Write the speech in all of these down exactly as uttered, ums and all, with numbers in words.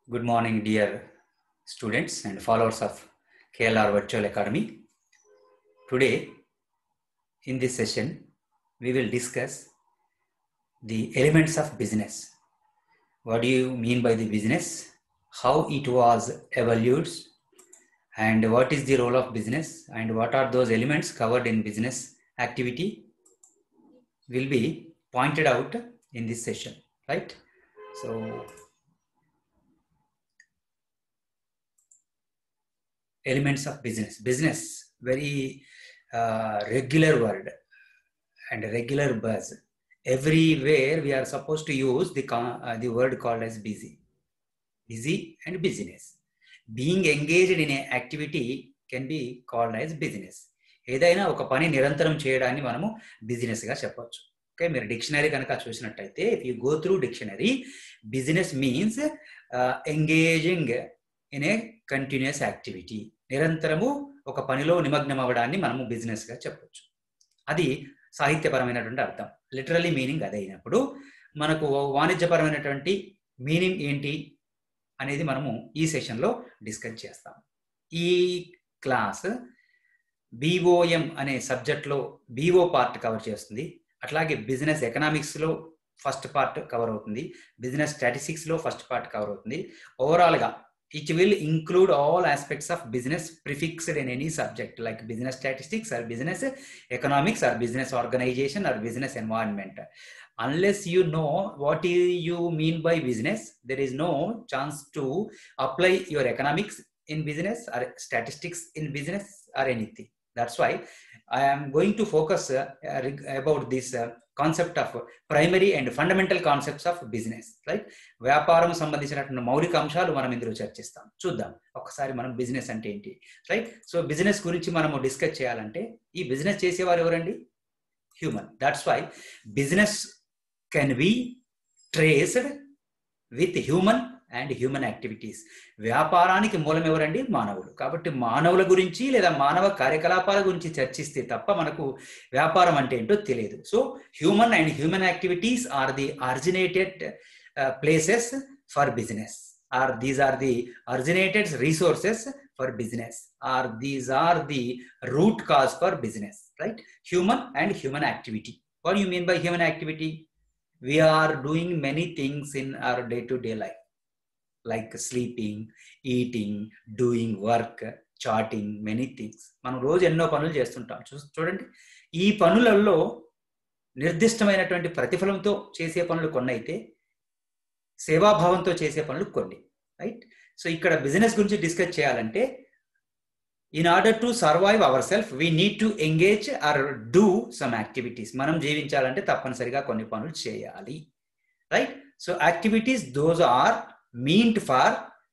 Good morning, dear students and followers of K L R Virtual Academy. Today, in this session, we will discuss the elements of business. What do you mean by the business? How it was evolved, and what is the role of business, and what are those elements covered in business activity will be pointed out in this session, right? So, elements of business. Business, very uh, regular word and regular buzz. Everywhere we are supposed to use the, uh, the word called as busy. Busy and business. Being engaged in an activity can be called as business. ఏదైనా ఒక పని నిరంతరం చేయడాన్ని మనము business గా చెప్పొచ్చు. Okay, మీరు dictionary కనుక చూసినట్టయితే if you go through dictionary, business means engaging in a continuous activity. నిరంతరము ఒక పనిలో నిమగ్నం అవ్వడాన్ని మనము బిజినెస్ గా చెప్పొచ్చు. అది సాహిత్యపరమైనటువంటి అర్థం, లిటరలీ మీనింగ్ అదే అయినప్పుడు మనకు వాణిజ్యపరమైనటువంటి మీనింగ్ ఏంటి అనేది మనము ఈ సెషన్లో డిస్కస్ చేస్తాం. ఈ క్లాస్ బిఓఎం అనే సబ్జెక్ట్లో బిఓ పార్ట్ కవర్ చేస్తుంది. అట్లాగే బిజినెస్ ఎకనామిక్స్లో ఫస్ట్ పార్ట్ కవర్ అవుతుంది, బిజినెస్ స్టాటిస్టిక్స్లో ఫస్ట్ పార్ట్ కవర్ అవుతుంది. ఓవరాల్గా it will include all aspects of business prefixed in any subject like business statistics or business economics or business organization or business environment. Unless you know what you mean by business, there is no chance to apply your economics in business or statistics in business or anything. That's why I am going to focus uh, about this uh, concept of primary and fundamental concepts of business, right? వ్యాపారం సంబంధించినటువంటి మౌలిక అంశాలు మనం ఇందులో చర్చిస్తాం. చూద్దాం ఒకసారి మనం బిజినెస్ అంటే ఏంటి, రైట్? సో బిజినెస్ గురించి మనము డిస్కస్ చేయాలంటే ఈ బిజినెస్ చేసేవారు ఎవరండి? Human. That's why business can be traced with human and human activities. వ్యాపారానికి మూలం ఎవరండి? మానవులు. కాబట్టి మానవుల గురించి లేదా మానవ కార్యకలాపాల గురించి చర్చిస్తే తప్ప మనకు వ్యాపారం అంటే ఏంటో తెలియదు. So human and human activities are the originated places for business, or these are the originated resources for business, or these are the root cause for business, right? Human and human activity. What you mean by human activity? We are doing many things in our day-to-day life, like sleeping, eating, doing work, charting, many things. మనం రోజు ఎన్నో పనులు చేస్తుంటాం. చూ చూడండి ఈ పనులలో నిర్దిష్టమైనటువంటి ప్రతిఫలంతో చేసే పనులు కొన్ని అయితే, సేవాభావంతో చేసే పనులు కొన్ని, రైట్? సో ఇక్కడ బిజినెస్ గురించి డిస్కస్ చేయాలంటే in order to survive ourselves we need to engage or do some activities. మనం జీవించాలంటే తప్పనిసరిగా కొన్ని పనులు చేయాలి, right? So activities those are meant for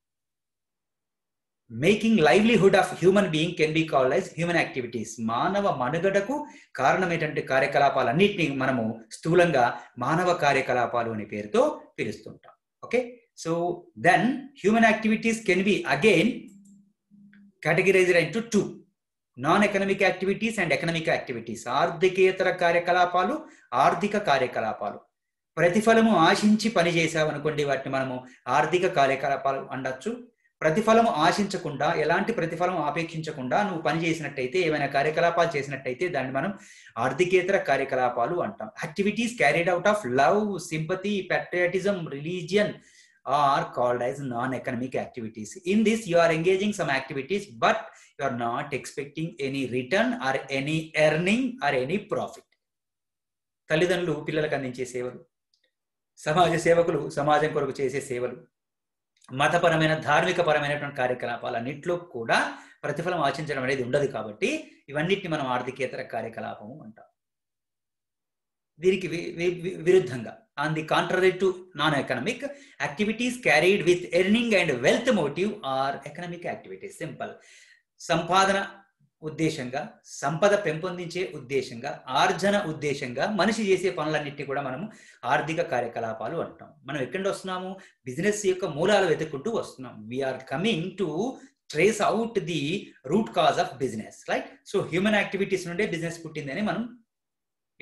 making livelihood of human being can be called as human activities. మానవ మనుగడకు కారణమైనటువంటి కార్యకలాపాలన్నింటినీ మనము స్థూలంగా మానవ కార్యకలాపాలు అనే పేరుతో పిలుస్తుంటాం. Okay, so then human activities can be again categorized into two: non-economic activities and economic activities. ఆర్థికేతర కార్యకలాపాలు, ఆర్థిక కార్యకలాపాలు. ప్రతిఫలము ఆశించి పని చేసావనుకోండి, వాటిని మనము ఆర్థిక కార్యకలాపాలు అనొచ్చు. ప్రతిఫలము ఆశించకుండా, ఎలాంటి ప్రతిఫలం ఆపేక్షించకుండా నువ్వు పని చేసినట్టయితే, ఏమైనా కార్యకలాపాలు చేసినట్టయితే దాన్ని మనం ఆర్థికేతర కార్యకలాపాలు అంటాం. Activities carried out of love, sympathy, patriotism, religion are called as non-economic activities. In this you are engaging some activities but you are not expecting any return or any earning or any profit. తల్లిదండ్రులు పిల్లలకు అందించే సేవలు, సమాజ సేవకులు సమాజం కొరకు చేసే సేవలు, మతపరమైన ధార్మిక పరమైనటువంటి కార్యకలాపాలన్నింటిలో కూడా ప్రతిఫలం ఆశించడం అనేది ఉండదు. కాబట్టి ఇవన్నిటిని మనం ఆర్థికేతర కార్యకలాపము అంటాం. దీనికి విరుద్ధంగా, on the contrary to non-economic activities carried with earning and wealth motive are economic activities. Simple. సంపాదన ఉద్దేశంగా, సంపద పెంపొందించే ఉద్దేశంగా, ఆర్జన ఉద్దేశంగా మనిషి చేసే పనులన్నింటినీ కూడా మనము ఆర్థిక కార్యకలాపాలు అంటాం. మనం ఎక్కడి వస్తున్నాము? బిజినెస్ యొక్క మూలాలు వెతుక్కుంటూ వస్తున్నాం. We're coming to trace out the root cause of business, right? So human activities నుండే బిజినెస్ పుట్టిందని మనం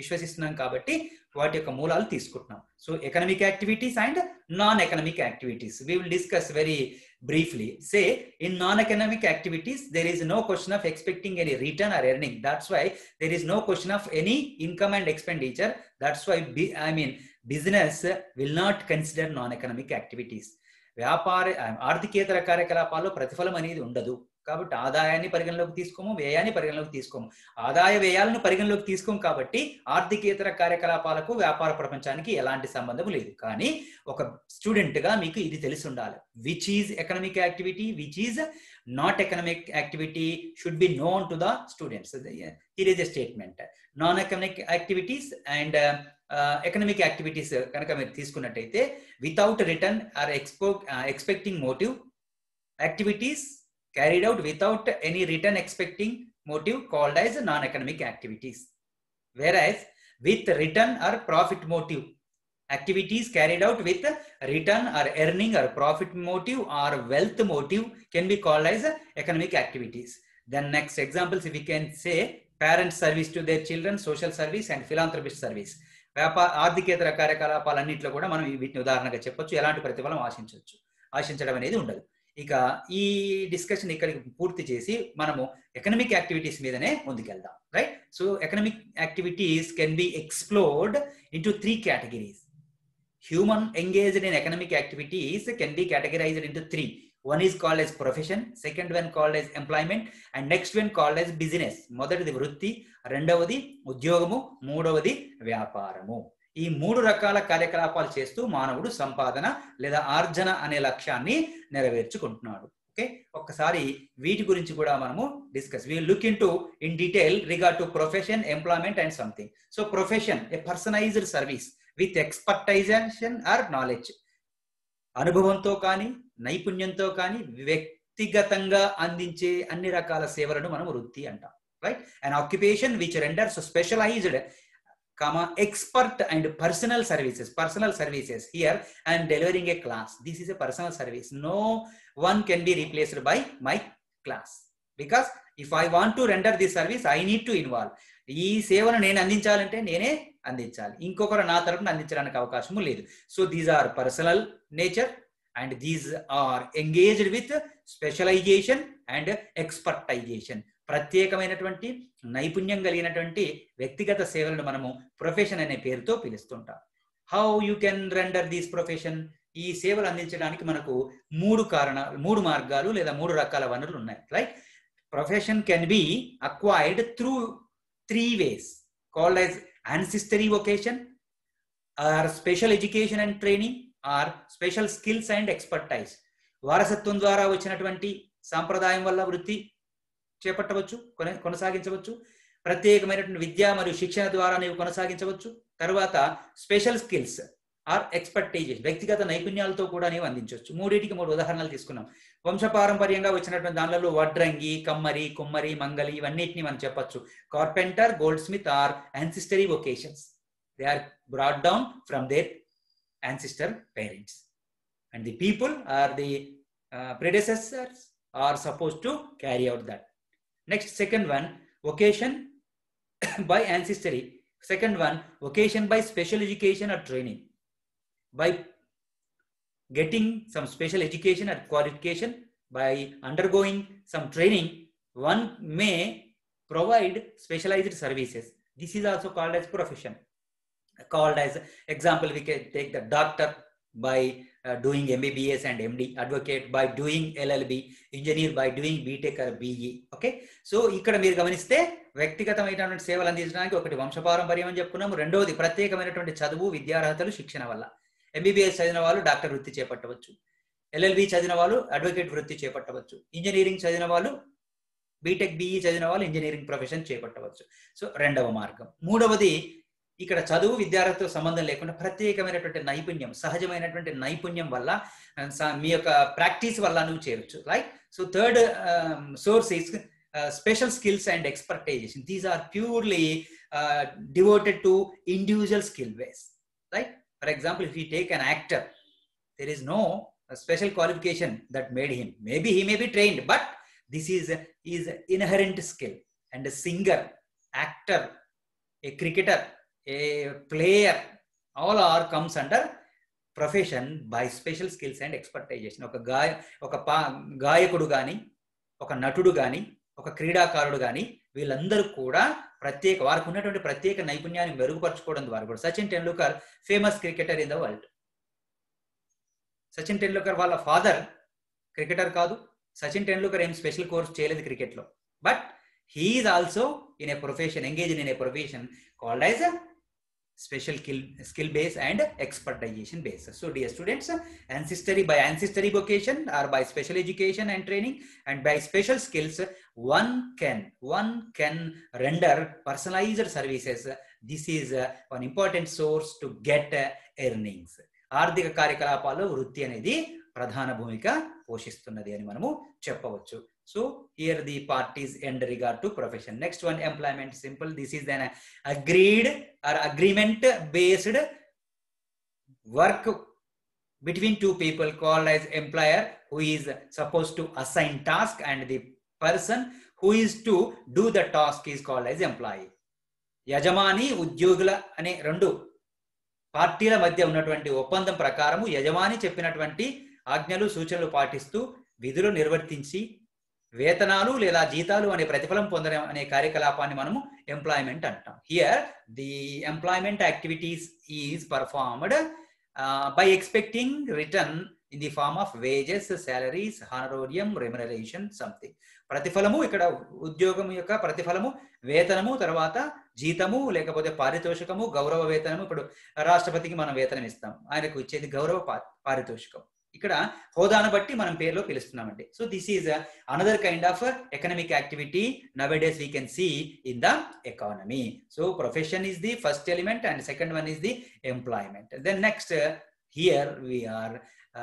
విశ్వసిస్తున్నాం కాబట్టి వాటి యొక్క మూలాలు తీసుకుంటున్నాం. So economic activities and non economic activities we will discuss very briefly. Say in non-economic activities there is no question of expecting any return or earning. That's why there is no question of any income and expenditure. That's why I mean business will not consider non-economic activities. వ్యాపార ఆర్థికేతర కార్యకలాపాల్లో ప్రతిఫలం అనేది ఉండదు కాబట్టి ఆదాయాన్ని పరిగణలోకి తీసుకోము, వ్యయాన్ని పరిగణలోకి తీసుకోము. ఆదాయ వ్యయాలను పరిగణలోకి తీసుకోము కాబట్టి ఆర్థికేతర కార్యకలాపాలకు వ్యాపార ప్రపంచానికి ఎలాంటి సంబంధం లేదు. కానీ ఒక స్టూడెంట్ గా మీకు ఇది తెలిసి ఉండాలి. Which is economic activity, which is not economic activity should be known to the students. Here is a statement. Non economic activities and economic activities కనుక మీరు తీసుకున్నట్టయితే without return or expo expecting motive activities carried out without any return expecting motive called as non-economic activities. Whereas with return or profit motive activities carried out with return or earning or profit motive or wealth motive can be called as economic activities. Then next examples if we can say parent service to their children, social service and philanthropist service. వ్యాపార ఆర్థికేతర కార్యకలాపాలన్నింటిలో కూడా మనం వీటిని ఉదాహరణగా చెప్పొచ్చు. ఎలాంటి ప్రతిఫలం ఆశించవచ్చు, ఆశించడం అనేది ఉండదు. ఇక ఈ డిస్కషన్ ఇక్కడికి పూర్తి చేసి మనము ఎకనామిక్ యాక్టివిటీస్ మీదనే ముందుకెళ్దాం. Right. So economic activities can be explored into three categories. Human engaged in economic activities can be categorized into three. One is called as profession, second one called as employment and next one called as business. మొదటిది వృత్తి, రెండవది ఉద్యోగము, మూడవది వ్యాపారము. ఈ మూడు రకాల కార్యకలాపాలు చేస్తూ మానవుడు సంపాదన లేదా ఆర్జన అనే లక్ష్యాన్ని నెరవేర్చుకుంటున్నాడు. ఓకే, ఒక్కసారి వీటి గురించి కూడా మనము discuss we look into in detail regard to profession, employment and something. So profession a personized service with expertization or knowledge. అనుభవంతో కానీ నైపుణ్యంతో కానీ వ్యక్తిగతంగా అందించే అన్ని రకాల సేవలను మనం వృత్తి అంటాం. Right. And occupation which renders specialized comma expert and personal services. Personal services here I am delivering a class. This is a personal service. No one can be replaced by my class because if I want to render this service I need to involve. ఈ సేవను నేను అందించాలంటే నేనే అందించాలి, ఇంకొకరు నా తరపున అందించడానికి అవకాశము లేదు. So these are personal nature and these are engaged with specialization and expertization. ప్రత్యేకమైనటువంటి నైపుణ్యం కలిగినటువంటి వ్యక్తిగత సేవలను మనము ప్రొఫెషన్ అనే పేరుతో పిలుస్తుంటాం. How you can render this profession? ఈ సేవలు అందించడానికి మనకు మూడు కారణాలు, మూడు మార్గాలు లేదా మూడు రకాల వనరులు ఉన్నాయి. Right. Profession can be acquired through three ways called as ancestry vocation or special education and training or special skills and expertise. వారసత్వం ద్వారా వచ్చినటువంటి సాంప్రదాయం వల్ల వృత్తి చేపట్టవచ్చు, కొనసాగించవచ్చు. ప్రత్యేకమైనటువంటి విద్య మరియు శిక్షణ ద్వారా నీవు కొనసాగించవచ్చు. తర్వాత స్పెషల్ స్కిల్స్ ఆర్ ఎక్స్పర్టైజేషన్, వ్యక్తిగత నైపుణ్యాలతో కూడా నీవు అందించవచ్చు. మూడింటికి మూడు ఉదాహరణలు తీసుకున్నాం. వంశపారంపర్యంగా వచ్చినటువంటి దానిలో వడ్రంగి, కమ్మరి, కుమ్మరి, మంగలి ఇవన్నిటిని మనం చెప్పచ్చు. Carpenter, goldsmith or ancestry vocations. They are brought down from their ancestor parents and the people or the uh, predecessors are supposed to carry out that. Next, second one, vocation by ancestry. Second one, vocation by special education or training. By getting some special education or qualification, by undergoing some training, one may provide specialized services. This is also called as profession. Called as example, we can take the doctor by uh, doing M B B S and M D, advocate by doing L L B, engineer by doing B Tech or B E. Okay, so ఇక్కడ మీరు గమనిస్తే వ్యక్తిగతమైనటువంటి సేవలు అందించడానికి ఒకటి వంశపారంపర్యం అని చెప్పుకున్నాము, రెండవది ప్రత్యేకమైనటువంటి చదువు, విద్యార్హతలు, శిక్షణ వల్ల. M B B S చదివిన వాళ్ళు డాక్టర్ వృత్తి చేపట్టవచ్చు, L L B చదివిన వాళ్ళు అడ్వకేట్ వృత్తి చేపట్టవచ్చు, ఇంజనీరింగ్ చదివిన వాళ్ళు బీటెక్ బిఈ చదివిన వాళ్ళు ఇంజనీరింగ్ ప్రొఫెషన్ చేపట్టవచ్చు. సో రెండవ మార్గం. మూడవది, ఇక్కడ చదువు విద్యార్థితో సంబంధం లేకుండా ప్రత్యేకమైనటువంటి నైపుణ్యం, సహజమైనటువంటి నైపుణ్యం వల్ల మీ యొక్క ప్రాక్టీస్ వల్ల నువ్వు చేయవచ్చు. Right. So third source is special skills and expertization. These are purely devoted to individual skill base. Right. For example, if you take an actor, there is no special qualification that made him. Maybe he may be trained, but this is is inherent skill. And singer, actor, a cricketer, a player, all are comes under profession by special skills and expertization. ఒక గాయ ఒక పా గాయకుడు కానీ, ఒక నటుడు కానీ, ఒక క్రీడాకారుడు కానీ, వీళ్ళందరూ కూడా ప్రత్యేక వారికి ఉన్నటువంటి ప్రత్యేక నైపుణ్యాన్ని మెరుగుపరచుకోవడం ద్వారా కూడా. Sachin Tendulkar famous cricketer in the world. Sachin Tendulkar వాళ్ళ ఫాదర్ క్రికెటర్ కాదు. సచిన్ టెండూల్కర్ ఏం స్పెషల్ కోర్స్ చేయలేదు క్రికెట్లో. But he is also in a profession, engaged in a profession called as a special skill, skill base and expertization base. So dear students, ancestry by ancestry vocation or by special education and training and by special skills, one can one can render personalized services. This is one important source to get earnings. ఆర్థిక కార్యకలాపాల్లో వృత్తి అనేది ప్రధాన భూమిక పోషిస్తున్నది అని మనము చెప్పవచ్చు. So here the parties end regard to profession. Next one, employment. Simple. This is an agreed or agreement based work between two people called as employer, who is supposed to assign task, and the person who is to do the task is called as employee. యజమాని ఉద్యోగుల అనే రెండు పార్టీల మధ్య ఉన్నటువంటి ఒప్పందం ప్రకారము యజమాని చెప్పినటువంటి ఆజ్ఞలు సూచనలు పాటిస్తూ విధులు నిర్వర్తించి వేతనాలు లేదా జీతాలు అనే ప్రతిఫలం పొందడం అనే కార్యకలాపాన్ని మనము ఎంప్లాయ్మెంట్ అంటాం. Here the employment activities is performed by expecting return in the form of wages, salaries, honorarium, remuneration, something. ప్రతిఫలము ఇక్కడ ఉద్యోగం యొక్క ప్రతిఫలము వేతనము, తర్వాత జీతము లేకపోతే పారితోషికము, గౌరవ వేతనము. ఇప్పుడు రాష్ట్రపతికి మనం వేతనం ఇస్తాం, ఆయనకు ఇచ్చేది గౌరవ పారితోషికం. ఇక్కడ హోదాను బట్టి మనం పేరులో పిలుస్తున్నామండి. So this is another kind of economic activity nowadays we can see in the economy. So profession is the first element and second one is the employment. Then next here we are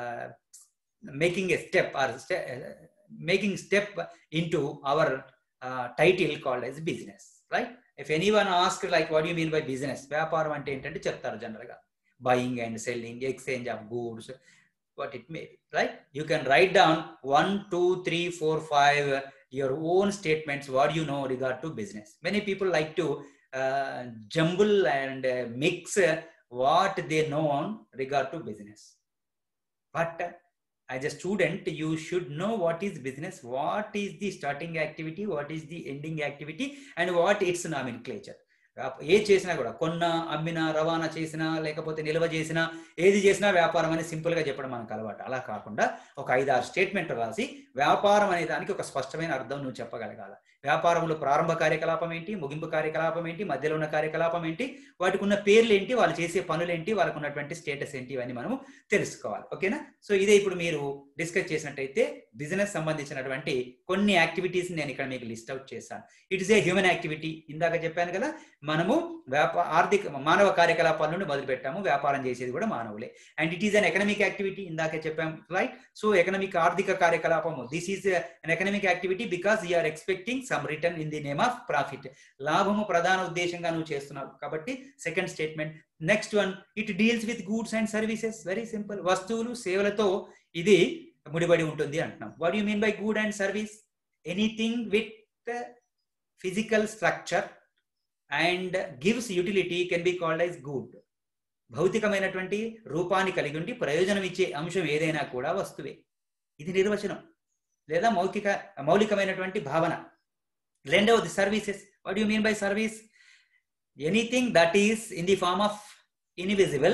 making a step or making step into our uh, title called as business, right? If anyone asks like what do you mean by business, వ్యాపారం అంటే ఏంటంటే చెప్తారు general గా buying and selling, exchange of goods, what it may be, right? You can write down one two three four five your own statements what you know regard to business. Many people like to uh, jumble and uh, mix what they know on regard to business, but uh, as a student, you should know what is business, what is the starting activity, what is the ending activity, and what its nomenclature. ఏ చేసినా కూడా కొన్నా, అమ్మినా, రవాణా చేసినా, లేకపోతే నిల్వ చేసినా, ఏది చేసినా వ్యాపారం అని సింపుల్ గా చెప్పడం మనకు అలవాటు. అలా కాకుండా ఒక ఐదారు స్టేట్మెంట్ రాసి వ్యాపారం అనే దానికి ఒక స్పష్టమైన అర్థం నువ్వు చెప్పగలగాల. వ్యాపారంలో ప్రారంభ కార్యకలాపం ఏంటి, ముగింపు కార్యకలాపం ఏంటి, మధ్యలో ఉన్న కార్యకలాపం ఏంటి, వాటికి ఉన్న పేర్లు ఏంటి, వాళ్ళు చేసే పనులు ఏంటి, వాళ్ళకు ఉన్నటువంటి స్టేటస్ ఏంటి, ఇవన్నీ మనము తెలుసుకోవాలి. ఓకేనా? సో ఇదే ఇప్పుడు మీరు డిస్కస్ చేసినట్టయితే బిజినెస్ సంబంధించినటువంటి కొన్ని యాక్టివిటీస్ నేను ఇక్కడ మీకు లిస్ట్ అవుట్ చేశాను. It is a human activity. ఇందాక చెప్పాను కదా, మనము వ్యాపార ఆర్థిక మానవ కార్యకలాపాల నుండి మొదలు పెట్టాము, వ్యాపారం చేసేది కూడా మానవులే. And it is an economic activity, ఇందాక చెప్పాము, రైట్? సో ఎకనామిక్ ఆర్థిక కార్యకలాపము, this is an economic activity because you are expecting some return in the name of profit. లాభము ప్రధాన ఉద్దేశంగా నువ్వు చేస్తున్నావు కాబట్టి second statement. Next one, it deals with goods and services. Very simple, వస్తువులు సేవలతో ఇది ముడిపడి ఉంటుంది అంటున్నాం. What you mean by good and service? Anything with physical structure and gives utility can be called as good. భౌతికమైనటువంటి రూపాన్ని కలిగి ఉండి ప్రయోజనం ఇచ్చే అంశం ఏదైనా కూడా వస్తువే. ఇది నిర్వచనం లేదా మౌలిక మౌలికమైనటువంటి భావన. రెండవది services. What you mean by service? Anything that is in the form of invisible,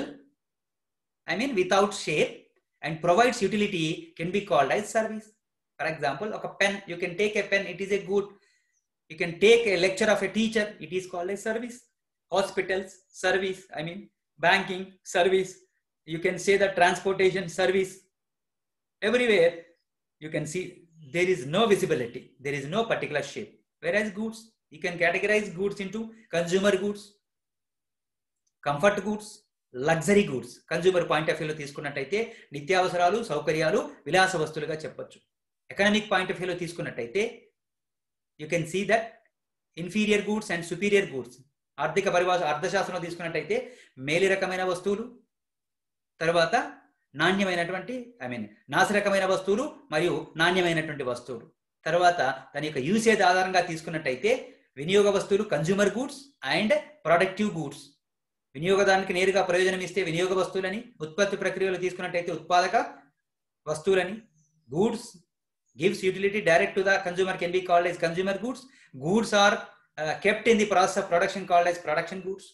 I mean without shape, and provides utility can be called as service. For example, a pen, you can take a pen, it is a good. You can take a lecture of a teacher, it is called as service. Hospitals, service. I mean, banking, service. You can say the transportation, service. Everywhere you can see there is no visibility, there is no particular shape. Whereas goods, you can categorize goods into consumer goods, comfort goods, luxury goods. Consumer point of వ్యూలో తీసుకున్నట్టయితే నిత్యావసరాలు, సౌకర్యాలు, విలాస వస్తువులుగా చెప్పొచ్చు. Economic point of వ్యూలో తీసుకున్నట్టయితే you can see that inferior goods and superior goods. ఆర్థిక పరిభాష అర్థశాస్త్రంలో తీసుకున్నట్టయితే మేలి రకమైన వస్తువులు, తర్వాత నాణ్యమైనటువంటి ఐ మీన్ నాసిరకమైన వస్తువులు మరియు నాణ్యమైనటువంటి వస్తువులు. తర్వాత దాని యొక్క యూసేజ్ ఆధారంగా తీసుకున్నట్టయితే వినియోగ వస్తువులు, consumer goods and productive goods. వినియోగదారునికి నేరుగా ప్రయోజనం ఇస్తే వినియోగ వస్తువులని, ఉత్పత్తి ప్రక్రియలు తీసుకున్నట్టయితే ఉత్పాదక వస్తువులని. Goods gives utility direct to the consumer can be called as consumer goods. Goods are uh, kept in the process of production called as production goods.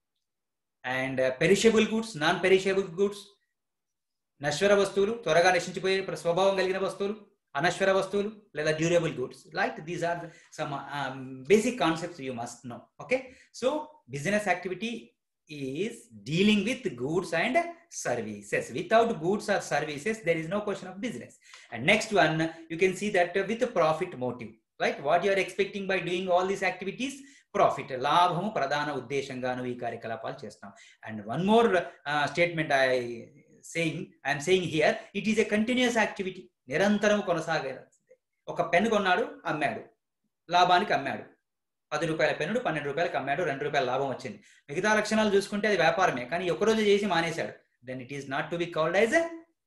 And uh, perishable goods, non-perishable goods, నశ్వర వస్తువులు, త్వరగా నశించిపోయే స్వభావం కలిగిన వస్తువులు, అనశ్వర వస్తువులు లేదా durable goods. Right, these are some basic concepts you must know. Okay, so business activity is dealing with goods and services. Without goods or services, there is no question of business. And next one, you can see that with a profit motive, right? What you are expecting by doing all these activities? Profit. Labhamu pradhana uddeshanganu ee karyakalaapalu chestam. And one more uh, statement I saying, I am saying here, it is a continuous activity. Nirantaramu konasagale. Oka pen konnadu, ammadu. Labhaniki ammadu. పది రూపాయల పెన్నుడు పన్నెండు రూపాయలకు అమ్మాడు, రెండు రూపాయల లాభం వచ్చింది. మిగతా లక్షణాలు చూసుకుంటే అది వ్యాపారమే, కానీ ఒక్కరోజు చేసి మానేశాడు. Then it is not to be called as a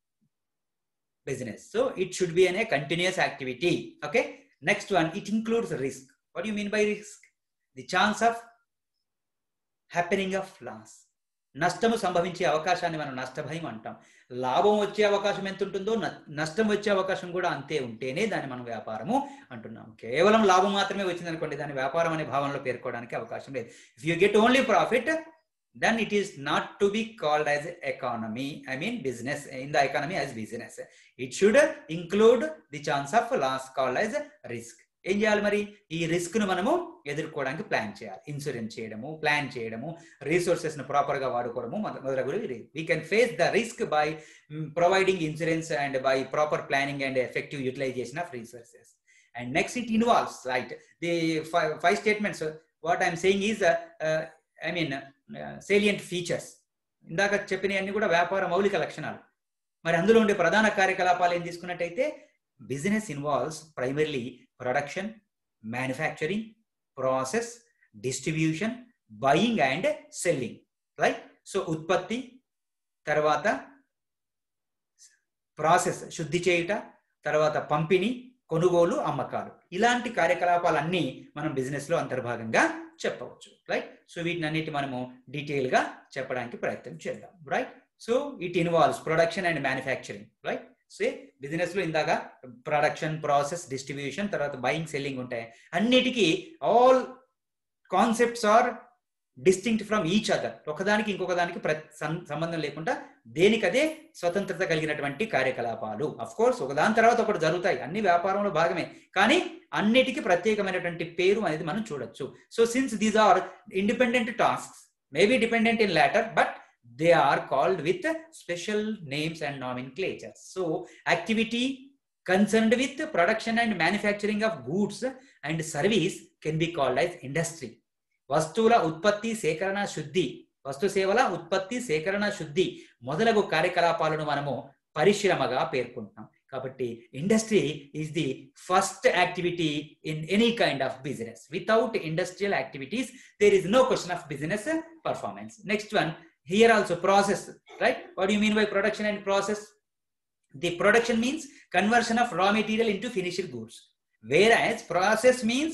business. So it should be an a continuous activity. Okay, next one, it includes risk. What you mean by risk? The chance of happening of loss. నష్టము సంభవించే అవకాశాన్ని మనం నష్టభయం అంటాం. లాభం వచ్చే అవకాశం ఎంత ఉంటుందో నష్టం వచ్చే అవకాశం కూడా అంతే ఉంటేనే దాన్ని మనం వ్యాపారము అంటున్నాం. కేవలం లాభం మాత్రమే వచ్చింది అనుకోండి, దాన్ని వ్యాపారం అనే భావనలో పేర్కోవడానికి అవకాశం లేదు. If you get only profit, then it is not to be called as economy, I mean business, in the economy as business. It should include the chance of loss called as risk. ఏం చేయాలి మరి? ఈ risk ను మనము ఎదుర్కోవడానికి plan చేయాలి. Insurance చేయడము, plan చేయడము, రిసోర్సెస్ ను ప్రాపర్ గా వాడుకోవడము మొదలగునవి. We can face the risk by providing insurance and by proper planning and effective utilization of resources. And next, it involves, right, the five statements. What I'm saying is I mean salient features. ఇందాక చెప్పినవన్నీ కూడా వ్యాపార మౌలిక లక్షణాలు. మరి అందులో ఉండే ప్రధాన కార్యకలాపాలు ఏం తీసుకున్నట్టయితే, business involves primarily production, manufacturing, process, distribution, buying and selling. Right, so ఉత్పత్తి, తర్వాత ప్రాసెస్ శుద్ధి చేయుట, తర్వాత పంపిణీ, కొనుగోలు, అమ్మకాలు. ఇలాంటి కార్యకలాపాలన్నీ మనం బిజినెస్ లో అంతర్భాగంగా చెప్పవచ్చు. రైట్, సో వీటినన్నిటి మనము డీటెయిల్ గా చెప్పడానికి ప్రయత్నం చేద్దాం. Right, so it involves production and manufacturing. Right, so business లో ఇందాక ప్రొడక్షన్, ప్రాసెస్, డిస్ట్రిబ్యూషన్, తర్వాత బయింగ్, సెల్లింగ్ ఉంటాయి. అన్నిటికీ all concepts are distinct from each other. ఒకదానికి ఇంకొకదానికి సంబంధం లేకుండా దేనికదే స్వతంత్రత కలిగినటువంటి కార్యకలాపాలు. అఫ్ కోర్స్ ఒకదాని తర్వాత ఒకటి జరుగుతాయి, అన్ని వ్యాపారంలో భాగమే, కానీ అన్నిటికీ ప్రత్యేకమైనటువంటి పేరు అనేది మనం చూడొచ్చు. So since these are independent tasks, maybe dependent in later, but they are called with special names and nomenclatures. So activity concerned with production and manufacturing of goods and service can be called as industry. వస్తువుల ఉత్పత్తి, సేకరణ, శుద్ధి, వస్తు సేవల ఉత్పత్తి, సేకరణ, శుద్ధి మొదలగు కార్యకలాపాలను మనము పరిశ్రమగా పేర్కొంటాం. కాబట్టి industry is the first activity in any kind of business. Without industrial activities there is no question of business performance. Next one, here also process. Right, what do you mean by production and process? The production means conversion of raw material into finished goods, whereas process means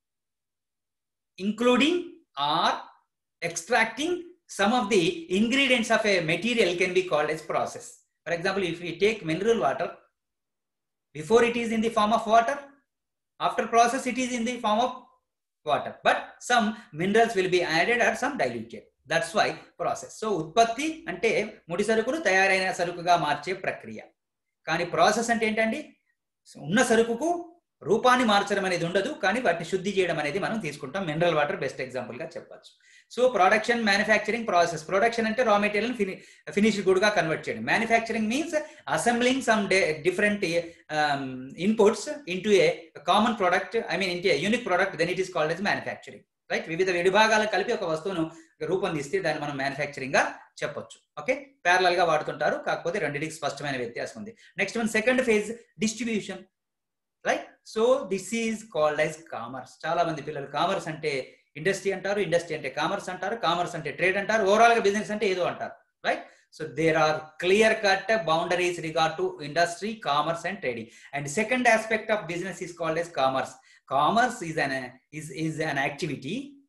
including or extracting some of the ingredients of a material can be called as process. For example, if we take mineral water, before it is in the form of water, after process it is in the form of water, but some minerals will be added or some diluted. That's why process. So ఉత్పత్తి అంటే ముడి సరుకును తయారైన సరుకుగా మార్చే ప్రక్రియ. కానీ process అంటే ఏంటండి? ఉన్న సరుకుకు రూపాన్ని మార్చడం అనేది ఉండదు, కానీ వాటిని శుద్ధి చేయడం అనేది మనం తీసుకుంటాం. మినరల్ వాటర్ బెస్ట్ ఎగ్జాంపుల్ గా చెప్పచ్చు. So production, manufacturing, process. Production అంటే రా మెటీరియల్ ఫిని ఫినిష్డ్ గుడ్ గా కన్వర్ట్ చేయడం. Manufacturing means assembling some different inputs into a common product, I mean into a unique product, then it is called as manufacturing. Right, వివిధ విడిభాగాలు కలిపి ఒక వస్తువును రూపొందిస్తే దాన్ని మనం మ్యానుఫ్యాక్చరింగ్ గా చెప్పొచ్చు. ఓకే, ప్యారలల్ గా వాడుతుంటారు, కాకపోతే రెండింటికి స్పష్టమైన వ్యత్యాసం ఉంది. Next one, second phase distribution. Right, so this is called as commerce. చాలా మంది పిల్లలు కామర్స్ అంటే ఇండస్ట్రీ అంటారు, ఇండస్ట్రీ అంటే కామర్స్ అంటారు, కామర్స్ అంటే ట్రేడ్ అంటారు, ఓవరాల్ గా బిజినెస్ అంటే ఏదో అంటారు. Right, so there are clear cut boundaries regard to industry, commerce and trading. And second aspect of business is called as commerce. Commerce is an is is an activity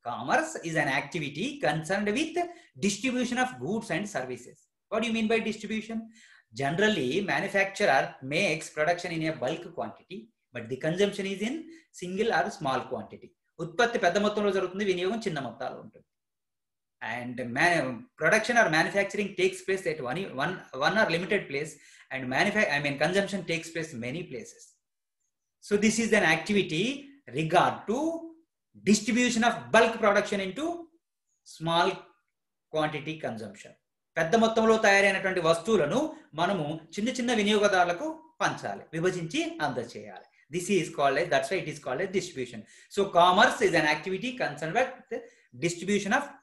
Commerce is an activity concerned with distribution of goods and services. What do you mean by distribution? Generally, manufacturer makes production in a bulk quantity, but the consumption is in single or small quantity. ఉత్పత్తి పెద్ద మొత్తంలో జరుగుతుంది, వినియోగం చిన్న మొత్తాల్లో ఉంటుంది. And man, production or manufacturing takes place at one, one, one or limited place, and manufa- I mean consumption takes place many places. So this is an activity regard to distribution of bulk production into small quantity consumption. పెద్ద మొత్తంలో తయారైనటువంటి వస్తువులను మనము చిన్న చిన్న వినియోగదారులకు పంచాలి, విభజించి అందజేయాలి. This is called as, that's why it is called as distribution. So commerce is an activity concerned with the distribution of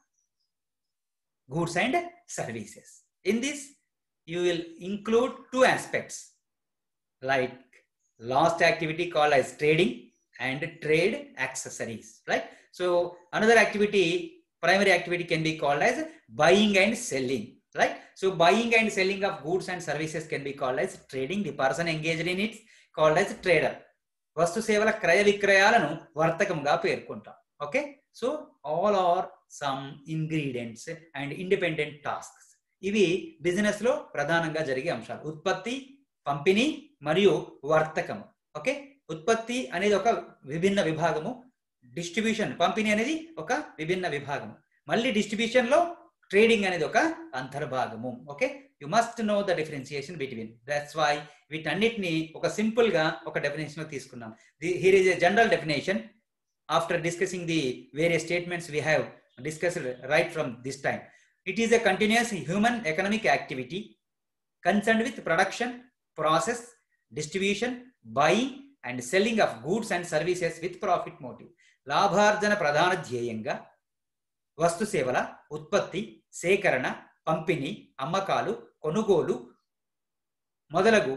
goods and services. In this, you will include two aspects, like last activity called as trading and trade accessories, right? So another activity, primary activity, can be called as buying and selling, right? So buying and selling of goods and services can be called as trading. The person engaged in it called as trader. వస్తు సేవల క్రయ విక్రయాలను వర్తకంగా పేర్కొంటాం. Okay, so all are some ingredients and independent tasks. ఇవి business లో ప్రధానంగా జరిగే అంశాలు. ఉత్పత్తి, పంపిణీ మరియు వర్తకము. ఓకే, ఉత్పత్తి అనేది ఒక విభిన్న విభాగము, డిస్ట్రిబ్యూషన్ పంపిణీ అనేది ఒక విభిన్న విభాగము, మళ్ళీ డిస్ట్రిబ్యూషన్ లో ట్రేడింగ్ అనేది ఒక అంతర్భాగము. Okay, you must know the differentiation between. That's why వీటన్నిటిని ఒక సింపుల్ గా ఒక డెఫినేషన్ లో తీసుకున్నాం. Here is a general definition after discussing the various statements we have discussed right from this time. It is a continuous human economic activity concerned with production, process, distribution, buying and selling of goods and services with profit motive. లాభార్జన ప్రధాన ధ్యేయంగా వస్తు సేవల ఉత్పత్తి, సేకరణ, పంపిణీ, అమ్మకాలు, కొనుగోలు మొదలగు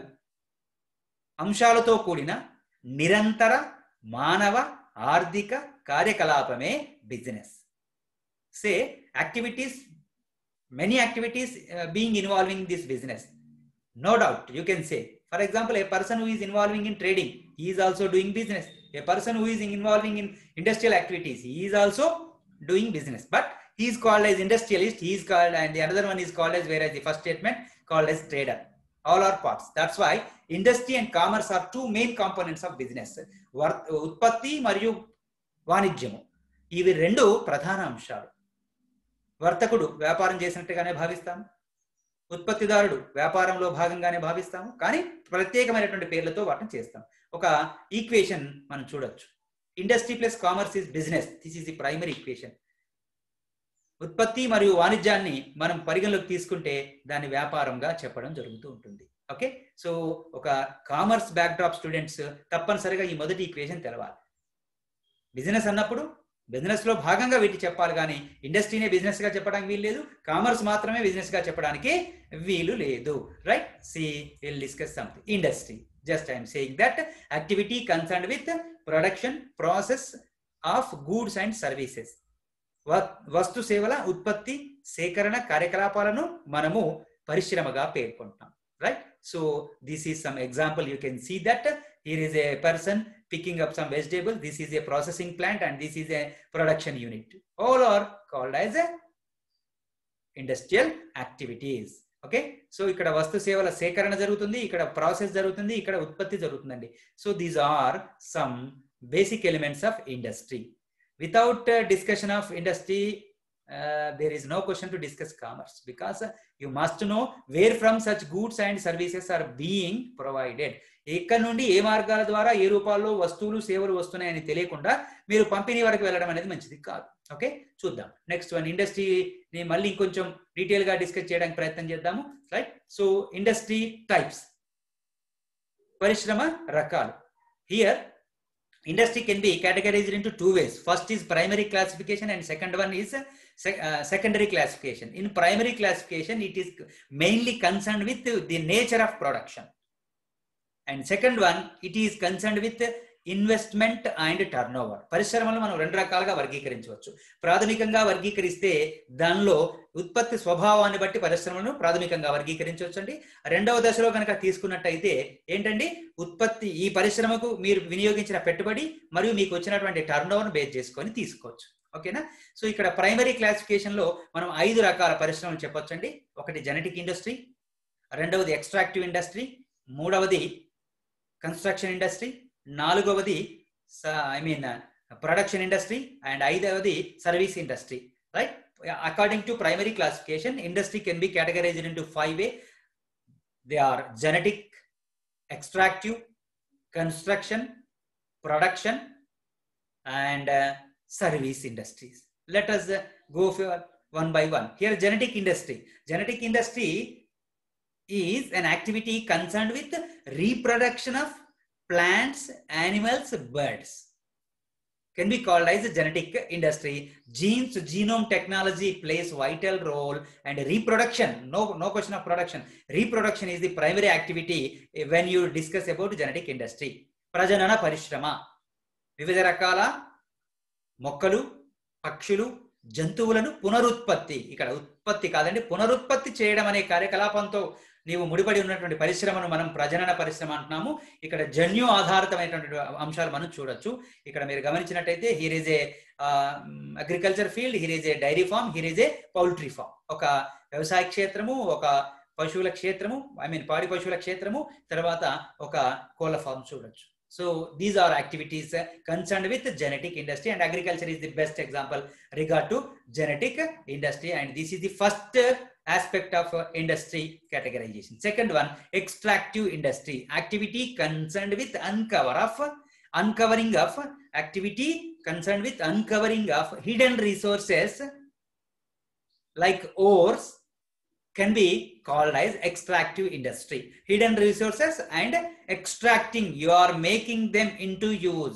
అంశాలతో కూడిన నిరంతర మానవ ఆర్థిక కార్యకలాపమే business. Say activities, many activities uh, being involving this business. No doubt, you can say, for example, a person who is involving in trading, he is also doing business. A person who is involving in industrial activities, he is also doing business. But he is called as industrialist, he is called, and the another one is called as, whereas the first statement called as trader. All are parts. That's why industry and commerce are two main components of business. ఉత్పత్తి మరియు వాణిజ్యము, ఇవి రెండు ప్రధాన అంశాలు. వర్తకుడు వ్యాపారం చేసినట్టుగానే భావిస్తాము, ఉత్పత్తిదారుడు వ్యాపారంలో భాగంగానే భావిస్తాము, కానీ ప్రత్యేకమైనటువంటి పేర్లతో వాటిని చేస్తాం. ఒక ఈక్వేషన్ మనం చూడొచ్చు. Industry plus commerce is business. This is the primary equation. ఉత్పత్తి మరియు వాణిజ్యాన్ని మనం పరిగణలోకి తీసుకుంటే దాన్ని వ్యాపారంగా చెప్పడం జరుగుతూ ఉంటుంది. ఓకే, సో ఒక కామర్స్ బ్యాక్డ్రాప్ స్టూడెంట్స్ తప్పనిసరిగా ఈ మొదటి ఈక్వేషన్ తెలవాలి. బిజినెస్ అన్నప్పుడు బిజినెస్ లో భాగంగా వీటి చెప్పాలి, కానీ ఇండస్ట్రీనే బిజినెస్ గా చెప్పడానికి వీలు లేదు, కామర్స్ మాత్రమే బిజినెస్ గా చెప్పడానికి వీలు లేదు. Right, see will discuss something. Industry, just I'm saying that activity concerned with production, process of goods and services. వస్తు సేవల ఉత్పత్తి, సేకరణ కార్యకలాపాలను మనము పరిశ్రమగా పేర్కొంటాం. Right, so this is some example. You can see that here is a person picking up some vegetable, this is a processing plant, and this is a production unit. All are called as a industrial activities. Okay, so ikkada vastu sevala sekarana jarugutundi, ikkada process jarugutundi, ikkada utpatti jarugutundi. So these are some basic elements of industry. Without uh, discussion of industry, uh, there is no question to discuss commerce, because uh, you must know where from such goods and services are being provided. ఎక్కడి నుండి ఏ మార్గాల ద్వారా ఏ రూపాల్లో వస్తువులు సేవలు వస్తున్నాయని తెలియకుండా మీరు పంపిణీ వరకు వెళ్ళడం అనేది మంచిది కాదు. ఓకే, చూద్దాం నెక్స్ట్ వన్. ఇండస్ట్రీని మళ్ళీ ఇంకొంచెం డీటెయిల్ గా డిస్కస్ చేయడానికి ప్రయత్నం చేద్దాము. రైట్, సో ఇండస్ట్రీ టైప్స్, పరిశ్రమ రకాలు. Here industry can be categorized into two ways. First is primary classification and second one is sec uh, secondary classification. In primary classification, it is mainly concerned with the nature of production, and second one, it is concerned with investment and turn over. పరిశ్రమలు మనం రెండు రకాలుగా వర్గీకరించవచ్చు. ప్రాథమికంగా వర్గీకరిస్తే దానిలో ఉత్పత్తి స్వభావాన్ని బట్టి పరిశ్రమలను ప్రాథమికంగా వర్గీకరించవచ్చు అండి. రెండవ దశలో కనుక తీసుకున్నట్టయితే ఏంటండి, ఉత్పత్తి ఈ పరిశ్రమకు మీరు వినియోగించిన పెట్టుబడి మరియు మీకు వచ్చినటువంటి టర్న్ ఓవర్ను బేస్ చేసుకొని తీసుకోవచ్చు. ఓకేనా? సో ఇక్కడ ప్రైమరీ క్లాసిఫికేషన్ లో మనం ఐదు రకాల పరిశ్రమలు చెప్పొచ్చండి. ఒకటి జెనెటిక్ ఇండస్ట్రీ, రెండవది ఎక్స్ట్రాక్టివ్ ఇండస్ట్రీ, మూడవది కన్స్ట్రక్షన్ ఇండస్ట్రీ, నాలుగవది I mean production industry, and ఐదవది service industry. Right? According to primary classification, industry can be categorized into five way. They are genetic, extractive, construction, production, and uh, service industries. Let us uh, go for one by one. Here, genetic industry. Genetic industry is an activity concerned with reproduction of plants, animals, birds. Can be called as a genetic industry. Genes, genome technology plays vital role, and reproduction, no, no question of production. Reproduction is the primary activity when you discuss about genetic industry. ప్రజనన పరిశ్రమ వివిధ రకాల మొక్కలు, పక్షులు, జంతువులను పునరుత్పత్తి, ఇక్కడ ఉత్పత్తి కాదండి, పునరుత్పత్తి చేయడం అనే కార్యకలాపంతో నీవు ముడిపడి ఉన్నటువంటి పరిశ్రమను మనం ప్రజనన పరిశ్రమ అంటున్నాము. ఇక్కడ జన్యు ఆధారితమైనటువంటి అంశాలు మనం చూడొచ్చు. ఇక్కడ మీరు గమనించినట్టయితే here is a agriculture field, here is a dairy farm, here is a poultry farm. ఒక వ్యవసాయ క్షేత్రము, ఒక పశువుల క్షేత్రము, ఐ మీన్ పాడి పశువుల క్షేత్రము, తర్వాత ఒక కోళ్ల ఫార్మ్ చూడొచ్చు. So these are activities uh, concerned with genetic industry, and agriculture is the best example regard to genetic industry, and this is the first uh, aspect of uh, industry categorization. Second one, extractive industry, activity concerned with uncover of uncovering of activity concerned with uncovering of hidden resources like ores can be called as extractive industry. Hidden resources and extracting, you are making them into use.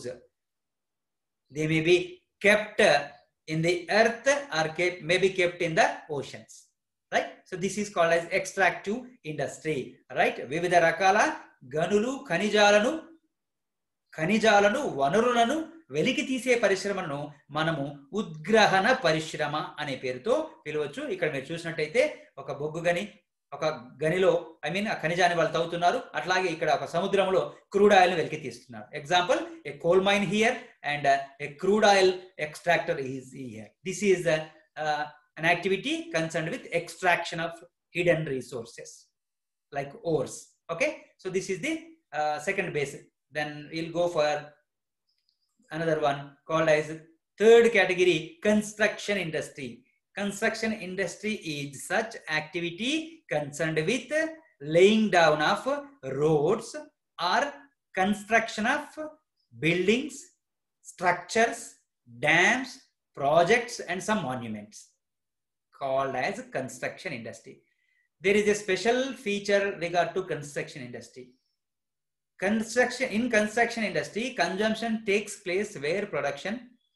They may be kept in the earth or kept, may be kept in the oceans. Right? So this is called as extractive industry. Right? వివిధ రకాల గనులు, ఖనిజాలను ఖనిజాలను వనరులను వెలికి తీసే పరిశ్రమను మనము ఉద్గ్రహణ పరిశ్రమ అనే పేరుతో పిలవచ్చు. ఇక్కడ మీరు చూసినట్టయితే ఒక బొగ్గు గని, ఒక గనిలో ఐ మీన్ ఆ ఖనిజాన్ని వాళ్ళు తవ్వుతున్నారు. అట్లాగే ఇక్కడ ఒక సముద్రంలో క్రూడ్ ఆయిల్ ని వెలికి తీస్తున్నారు. Example, a coal mine here and a crude oil extractor is here. This is an activity concerned with extraction of hidden resources like ores. Okay, so this is the uh, second basic. Then we'll go for another one called as third category, construction industry. Construction industry is such activity concerned with laying down of roads or construction of buildings, structures, dams, projects, and some monuments, called as construction industry. There is a special feature regard to construction industry. Construction in construction industry, consumption takes place where production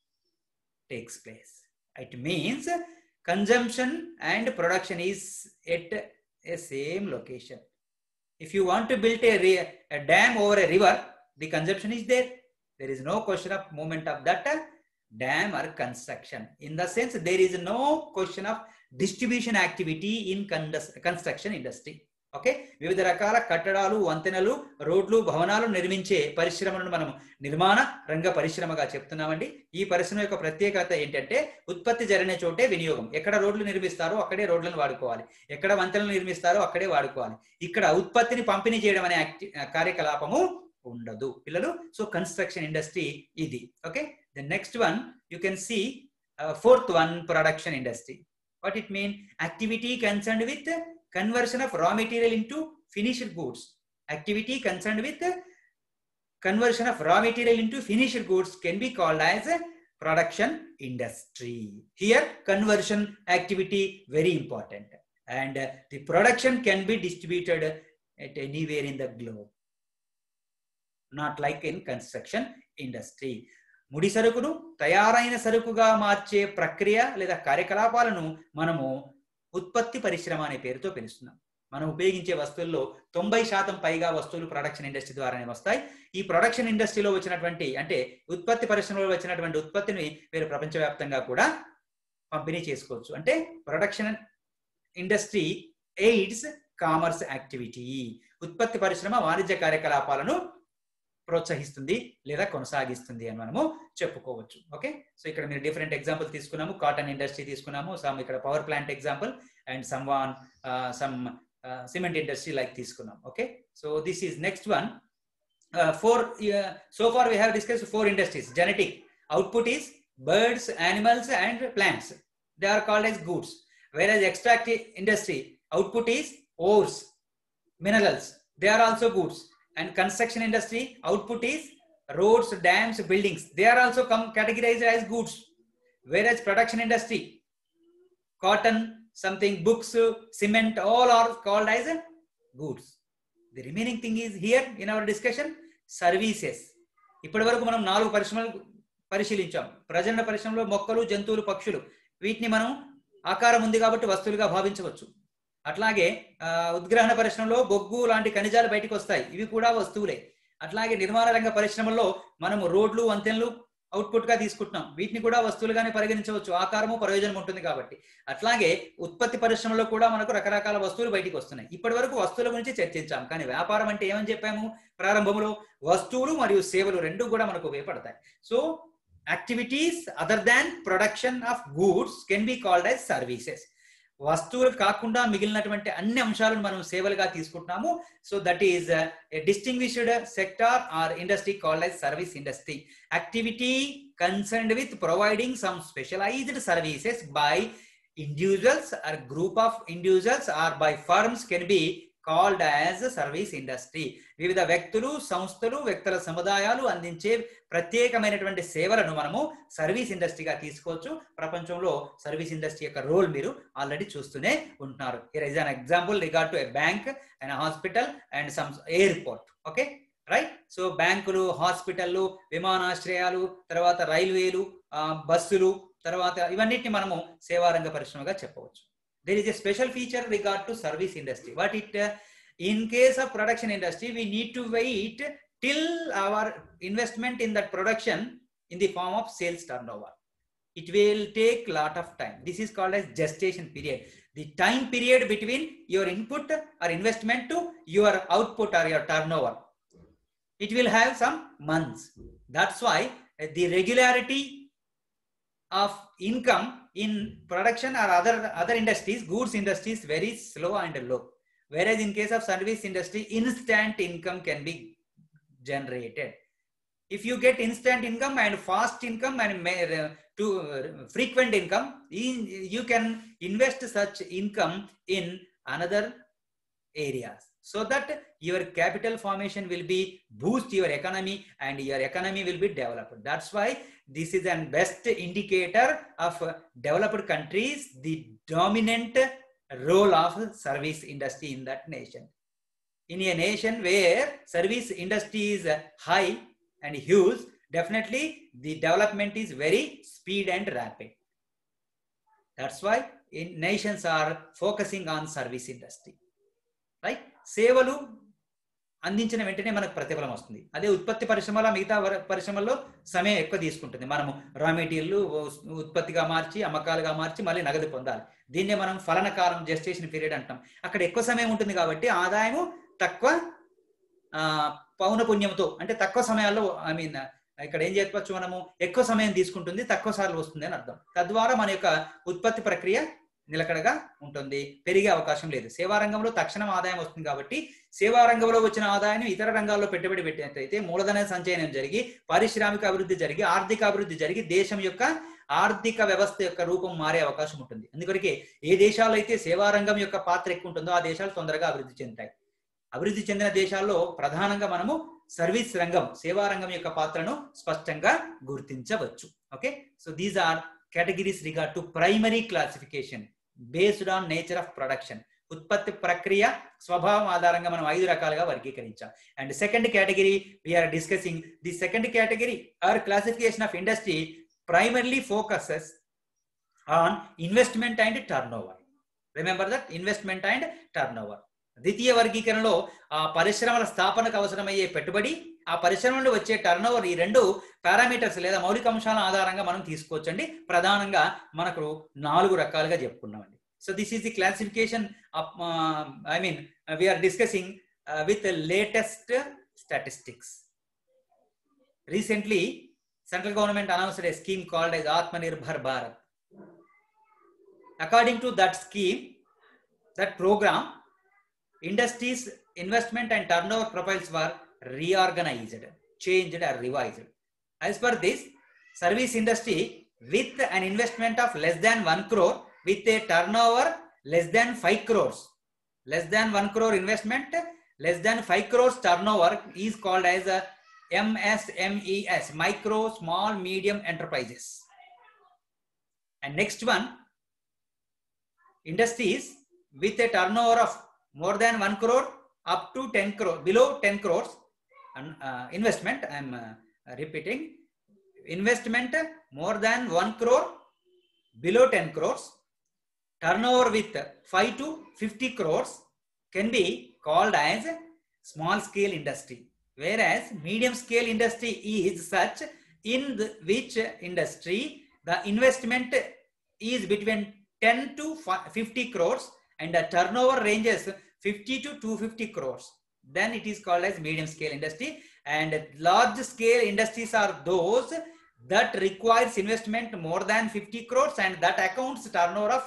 takes place. It means consumption and production is at a same location. If you want to build a, a dam over a river, the consumption is there. There is no question of movement of that dam or construction. In the sense, there is no question of distribution activity in construction industry. ఓకే, వివిధ రకాల కట్టడాలు, వంతెనలు, రోడ్లు, భవనాలు నిర్మించే పరిశ్రమలను మనం నిర్మాణ రంగ పరిశ్రమగా చెప్తున్నామండి. ఈ పరిశ్రమ యొక్క ప్రత్యేకత ఏంటంటే ఉత్పత్తి జరిగిన చోటే వినియోగం. ఎక్కడ రోడ్లు నిర్మిస్తారో అక్కడే రోడ్లను వాడుకోవాలి, ఎక్కడ వంతెనలు నిర్మిస్తారో అక్కడే వాడుకోవాలి. ఇక్కడ ఉత్పత్తిని పంపిణీ చేయడం అనే కార్యకలాపము ఉండదు పిల్లలు. సో కన్స్ట్రక్షన్ ఇండస్ట్రీ ఇది. Okay, the next one you can see fourth one, production industry. What it mean? Activity concerned with conversion of raw material into finished goods. Activity concerned with conversion of raw material into finished goods can be called as a production industry. Here conversion activity very important, and uh, the production can be distributed at anywhere in the globe, not like in construction industry. ముడి సరుకును తయారైన సరుకుగా మార్చే ప్రక్రియ లేదా కార్యకలాపాలను మనము ఉత్పత్తి పరిశ్రమ అనే పేరుతో పిలుస్తున్నాం. మనం ఉపయోగించే వస్తువుల్లో తొంభై శాతం పైగా వస్తువులు ప్రొడక్షన్ ఇండస్ట్రీ ద్వారానే వస్తాయి. ఈ ప్రొడక్షన్ ఇండస్ట్రీలో వచ్చినటువంటి అంటే ఉత్పత్తి పరిశ్రమలో వచ్చినటువంటి ఉత్పత్తిని మీరు ప్రపంచవ్యాప్తంగా కూడా పంపిణీ చేసుకోవచ్చు. అంటే production industry aids commerce activity. ఉత్పత్తి పరిశ్రమ వాణిజ్య కార్యకలాపాలను ప్రోత్సహిస్తుంది లేదా కొనసాగిస్తుంది అని మనము చెప్పుకోవచ్చు. ఓకే, సో ఇక్కడ మీరు డిఫరెంట్ ఎగ్జాంపుల్ తీసుకున్నాము, కాటన్ ఇండస్ట్రీ తీసుకున్నాము, సమ్ ఇక్కడ power plant example and some one some cement industry like తీసుకున్నాం. Okay, so this is next one. Four so far we have discussed four industries. Genetic output is birds, animals and plants. They are called as goods. Whereas extractive industry output is ores, minerals. They are also goods. And construction industry output is roads, dams, buildings. They are also come categorized as goods. Whereas production industry, cotton, something, books, cement, all are called as goods. The remaining thing is here in our discussion, services. ఇప్పటి వరకు మనం నాలుగు పరిశ్రమలు పరిశీలించాం. ప్రజల పరిశ్రమలో మొక్కలు, జంతువులు, పక్షులు, వీటిని మనం ఆకారం ఉంది కాబట్టి వస్తువులుగా భావించవచ్చు. అట్లాగే ఉద్గ్రహణ పరిశ్రమలో బొగ్గు లాంటి ఖనిజాలు బయటకు వస్తాయి, ఇవి కూడా వస్తువులే. అట్లాగే నిర్మాణ రంగ పరిశ్రమల్లో మనము రోడ్లు, వంతెనలు అవుట్పుట్ గా తీసుకుంటున్నాం, వీటిని కూడా వస్తువులుగానే పరిగణించవచ్చు, ఆకారము ప్రయోజనం ఉంటుంది కాబట్టి. అట్లాగే ఉత్పత్తి పరిశ్రమలో కూడా మనకు రకరకాల వస్తువులు బయటికి వస్తున్నాయి. ఇప్పటి వరకు వస్తువుల గురించి చర్చించాం, కానీ వ్యాపారం అంటే ఏమని చెప్పాము ప్రారంభంలో? వస్తువులు మరియు సేవలు రెండు కూడా మనకు ఉపయోగపడతాయి. సో activities other than production of goods can be called as services. వస్తువులు కాకుండా మిగిలినటువంటి అన్ని అంశాలను మనం సేవలుగా తీసుకుంటున్నాము. So that is a distinguished sector or industry called as service industry. Activity concerned with providing some specialized services by individuals or group of individuals or by firms can be called as service industry. వివిధ వ్యక్తులు, సంస్థలు, వ్యక్తుల సముదాయాలు అందించే ప్రత్యేకమైనటువంటి సేవలను మనము service ఇండస్ట్రీగా తీసుకోవచ్చు. ప్రపంచంలో సర్వీస్ ఇండస్ట్రీ యొక్క రోల్ మీరు ఆల్రెడీ చూస్తూనే ఉంటున్నారు. Here is an example regard to a bank and hospital and some airport. Okay right. So బ్యాంకులు, హాస్పిటల్లు, విమానాశ్రయాలు, తర్వాత రైల్వేలు, బస్సులు, తర్వాత ఇవన్నిటిని మనము సేవారంగ పరిశ్రమగా చెప్పవచ్చు. There is a special feature regard to service industry. What it uh, in case of production industry, we need to wait till our investment in that production in the form of sales turnover. It will take lot of time. This is called as gestation period. The time period between your input or investment to your output or your turnover. It will have some months. That's why uh, the regularity of income in production or other other industries, goods industries, very slow and low. Whereas in case of service industry, instant income can be generated. If you get instant income and fast income and uh, to uh, frequent income, you can invest such income in another areas, so that your capital formation will be boost your economy and your economy will be developed. That's why this is an best indicator of developed countries, the dominant role of service industry in that nation. In a nation where service industry is high and huge, definitely the development is very speed and rapid. That's why in nations are focusing on service industry. రైట్. సేవలు అందించిన వెంటనే మనకు ప్రతిఫలం వస్తుంది. అదే ఉత్పత్తి పరిశ్రమల మిగతా పరిశ్రమల్లో సమయం ఎక్కువ తీసుకుంటుంది. మనము రా మెటీరియల్ ఉత్పత్తిగా మార్చి, అమ్మకాలుగా మార్చి మళ్ళీ నగదు పొందాలి. దీన్నే మనం ఫలన కాలం, జెస్టేషన్ పీరియడ్ అంటాం. అక్కడ ఎక్కువ సమయం ఉంటుంది కాబట్టి ఆదాయము తక్కువ పౌనపుణ్యంతో, అంటే తక్కువ సమయాల్లో, ఐ మీన్ ఇక్కడ ఏం చెప్పచ్చు, మనము ఎక్కువ సమయం తీసుకుంటుంది, తక్కువ సార్లు వస్తుంది అని అర్థం. తద్వారా మన యొక్క ఉత్పత్తి ప్రక్రియ నిలకడగా ఉంటుంది, పెరిగే అవకాశం లేదు. సేవారంగంలో తక్షణం ఆదాయం వస్తుంది కాబట్టి సేవారంగంలో వచ్చిన ఆదాయాన్ని ఇతర రంగాల్లో పెట్టుబడి పెట్టినట్లయితే మూలధన సంచయనం జరిగి, పారిశ్రామిక అభివృద్ధి జరిగి, ఆర్థిక అభివృద్ధి జరిగి దేశం యొక్క ఆర్థిక వ్యవస్థ యొక్క రూపం మారే అవకాశం ఉంటుంది. అందుకొరకే ఏ దేశాల్లో అయితే సేవారంగం యొక్క పాత్ర ఎక్కువ ఉంటుందో ఆ దేశాలు తొందరగా అభివృద్ధి చెందుతాయి. అభివృద్ధి చెందిన దేశాల్లో ప్రధానంగా మనము సర్వీస్ రంగం, సేవారంగం యొక్క పాత్రను స్పష్టంగా గుర్తించవచ్చు. Okay, so these are categories regard to primary classification based on nature of production. ఉత్పత్తి ప్రక్రియ స్వభావం ఆధారంగా మనం ఐదు రకాలుగా వర్గీకరించాం. And second category we are discussing. The second category or classification of industry primarily focuses on investment and turnover. Remember that, investment and turnover. ద్వితీయ వర్గీకరణలో ఆ పరిశ్రమల స్థాపనకు అవసరమయ్యే పెట్టుబడి, ఆ పరిశ్రమ నుండి వచ్చే టర్న్ ఓవర్, ఈ రెండు పారామీటర్స్ లేదా మౌలిక అంశాల ఆధారంగా మనం తీసుకోవచ్చండి. ప్రధానంగా మనకు నాలుగు రకాలుగా చెప్పుకున్నామండి. So this is the classification of, I mean we are discussing with latest statistics. Recently, central government announced a scheme called as Atmanirbhar Bharat. According to that scheme, that program, industries' investment and turnover profiles were reorganized, changed or revised. As per this, service industry with an investment of less than one crore with a turnover less than five crores, less than one crore investment, less than five crores turnover is called as a M S M E S, micro, small, medium enterprises. And next one, industries with a turnover of more than one crore up to ten crore, below ten crores, and uh, investment, I am uh, repeating, investment more than one crore, below ten crores, turnover with five to fifty crores can be called as small scale industry. Whereas medium scale industry is such in the, which industry the investment is between ten to fifty crores and the turnover ranges fifty to two hundred fifty crores. Then it is called as medium scale industry. And large scale industries are those that requires investment more than fifty crores and that accounts turnover of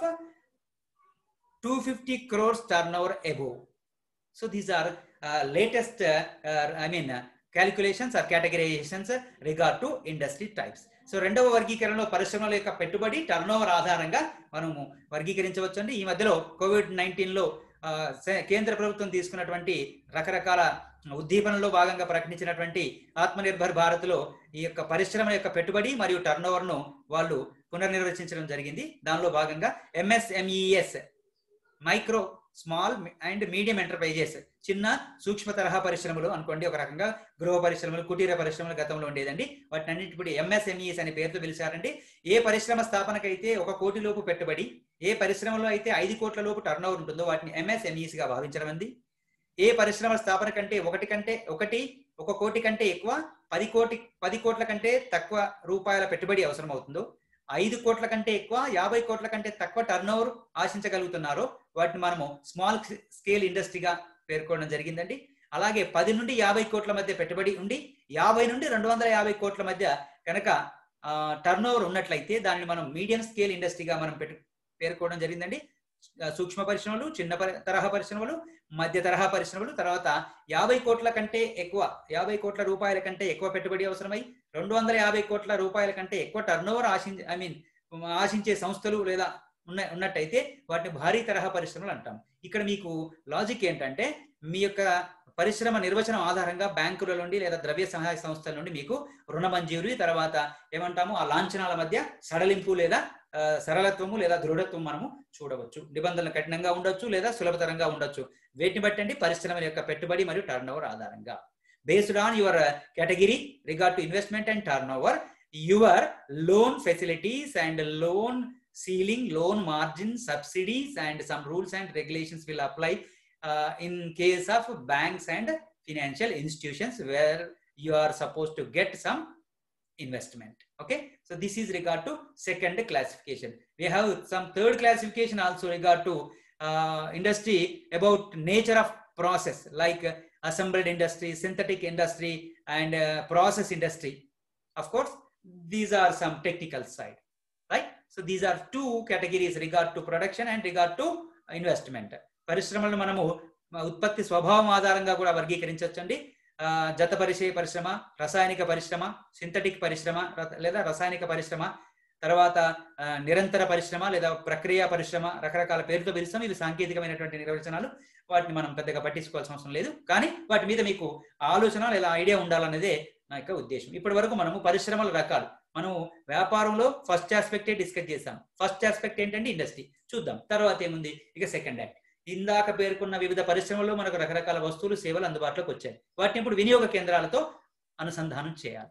two hundred fifty crores turnover above. So these are uh, latest, uh, uh, I mean, uh, calculations or categorizations regard to industry types. So రెండవ వర్గీకరణలో పరిశ్రమల యొక్క పెట్టుబడి turnover ఆధారంగా మనము వర్గీకరించవచ్చండి. ఈ మధ్యలో Covid నైన్టీన్లో కేంద్ర ప్రభుత్వం తీసుకున్నటువంటి రకరకాల ఉద్దీపనలో భాగంగా ప్రకటించినటువంటి ఆత్మనిర్భర్ భారత్లో ఈ యొక్క పరిశ్రమ యొక్క పెట్టుబడి మరియు టర్నోవర్ను వాళ్ళు పునర్నిర్వచించడం జరిగింది. దానిలో భాగంగా MSMEs, micro, small and medium enterprises, చిన్న సూక్ష్మ తరహా పరిశ్రమలు అనుకోండి, ఒక రకంగా గృహ పరిశ్రమలు, కుటీర పరిశ్రమలు గతంలో ఉండేదండి. వాటిని అన్నింటి ఇప్పుడు ఎంఎస్ఎంఈఎస్ అనే పేరుతో పిలిచారండి. ఏ పరిశ్రమ స్థాపనకైతే ఒక కోటి లోపు పెట్టుబడి, ఏ పరిశ్రమలో అయితే ఐదు కోట్ల లోపు టర్నోవర్ ఉంటుందో వాటిని ఎంఎస్ఎంఈఎస్ గా భావించడం అంది. ఏ పరిశ్రమ స్థాపన కంటే ఒకటి కంటే ఒకటి ఒక కోటి కంటే ఎక్కువ, పది కోటి పది కోట్ల కంటే తక్కువ రూపాయల పెట్టుబడి అవసరం అవుతుందో, ఐదు కోట్ల కంటే ఎక్కువ, యాభై కోట్ల కంటే తక్కువ టర్నోవర్ ఆశించగలుగుతున్నారో వాటిని మనము స్మాల్ స్కేల్ ఇండస్ట్రీగా పేర్కొనడం జరిగిందండి. అలాగే పది నుండి యాభై కోట్ల మధ్య పెట్టుబడి ఉండి యాభై నుండి రెండు వందల యాభై కోట్ల మధ్య కనుక టర్నోవర్ ఉన్నట్లయితే దానిని మనం మీడియం స్కేల్ ఇండస్ట్రీగా మనం పెట్టు పేర్కోవడం జరిగిందండి. సూక్ష్మ పరిశ్రమలు, చిన్న తరహా పరిశ్రమలు, మధ్య తరహా పరిశ్రమలు, తర్వాత యాభై కోట్ల కంటే ఎక్కువ, యాభై కోట్ల రూపాయల కంటే ఎక్కువ పెట్టుబడి అవసరమై రెండు వందల యాభై కోట్ల రూపాయల కంటే ఎక్కువ టర్నోవర్ ఆశించ ఐ మీన్ ఆశించే సంస్థలు లేదా ఉన్న ఉన్నట్టయితే వాటిని భారీ తరహా పరిశ్రమలు అంటాం. ఇక్కడ మీకు లాజిక్ ఏంటంటే మీ యొక్క పరిశ్రమ నిర్వచనం ఆధారంగా బ్యాంకుల నుండి లేదా ద్రవ్య సహాయ సంస్థల నుండి మీకు రుణ మంజూరి, తర్వాత ఏమంటాము ఆ లాంఛనాల మధ్య సడలింపు లేదా సరళత్వము లేదా దృఢత్వం మనము చూడవచ్చు. నిబంధనలు కఠినంగా ఉండొచ్చు లేదా సులభతరంగా ఉండొచ్చు. వీటిని బట్టండి పరిశ్రమల యొక్క పెట్టుబడి మరియు టర్నోవర్ ఆధారంగా. Based on your category regard to investment and turnover, your loan facilities and loan ceiling, loan margin, subsidies and some rules and regulations will apply uh, in case of banks and financial institutions where you are supposed to get some investment. Okay, so this is regard to second classification. We have some third classification also regard to uh, industry about nature of process, like uh, assembled industry, synthetic industry and uh, process industry. Of course, these are some technical side, right? So these are two categories regard to production and regard to investment. పరిశ్రమలను మనము ఉత్పత్తి స్వభావం ఆధారంగా కూడా వర్గీకరించవచ్చండి. జత పరిచయ పరిశ్రమ, రసాయనిక పరిశ్రమ, సింథటిక్ పరిశ్రమ లేదా రసాయనిక పరిశ్రమ, తర్వాత నిరంతర పరిశ్రమ లేదా ప్రక్రియ పరిశ్రమ, రకరకాల పేరుతో పిలుస్తాం. ఇవి సాంకేతికమైనటువంటి నిర్వచనాలు, వాటిని మనం పెద్దగా పట్టించుకోవాల్సిన అవసరం లేదు. కానీ వాటి మీద మీకు ఆలోచన లేదా ఐడియా ఉండాలనేదే నా యొక్క ఉద్దేశం. ఇప్పటి వరకు మనము పరిశ్రమల రకాలు, మనము వ్యాపారంలో ఫస్ట్ ఆస్పెక్టే డిస్కస్ చేసాం. ఫస్ట్ ఆస్పెక్ట్ ఏంటంటే ఇండస్ట్రీ చూద్దాం. తర్వాత ఏముంది ఇక సెకండ్ యాక్ట్. ఇందాక పేర్కొన్న వివిధ పరిశ్రమల్లో మనకు రకరకాల వస్తువులు, సేవలు అందుబాటులోకి వచ్చాయి. వాటిని ఇప్పుడు వినియోగ కేంద్రాలతో అనుసంధానం చేయాలి.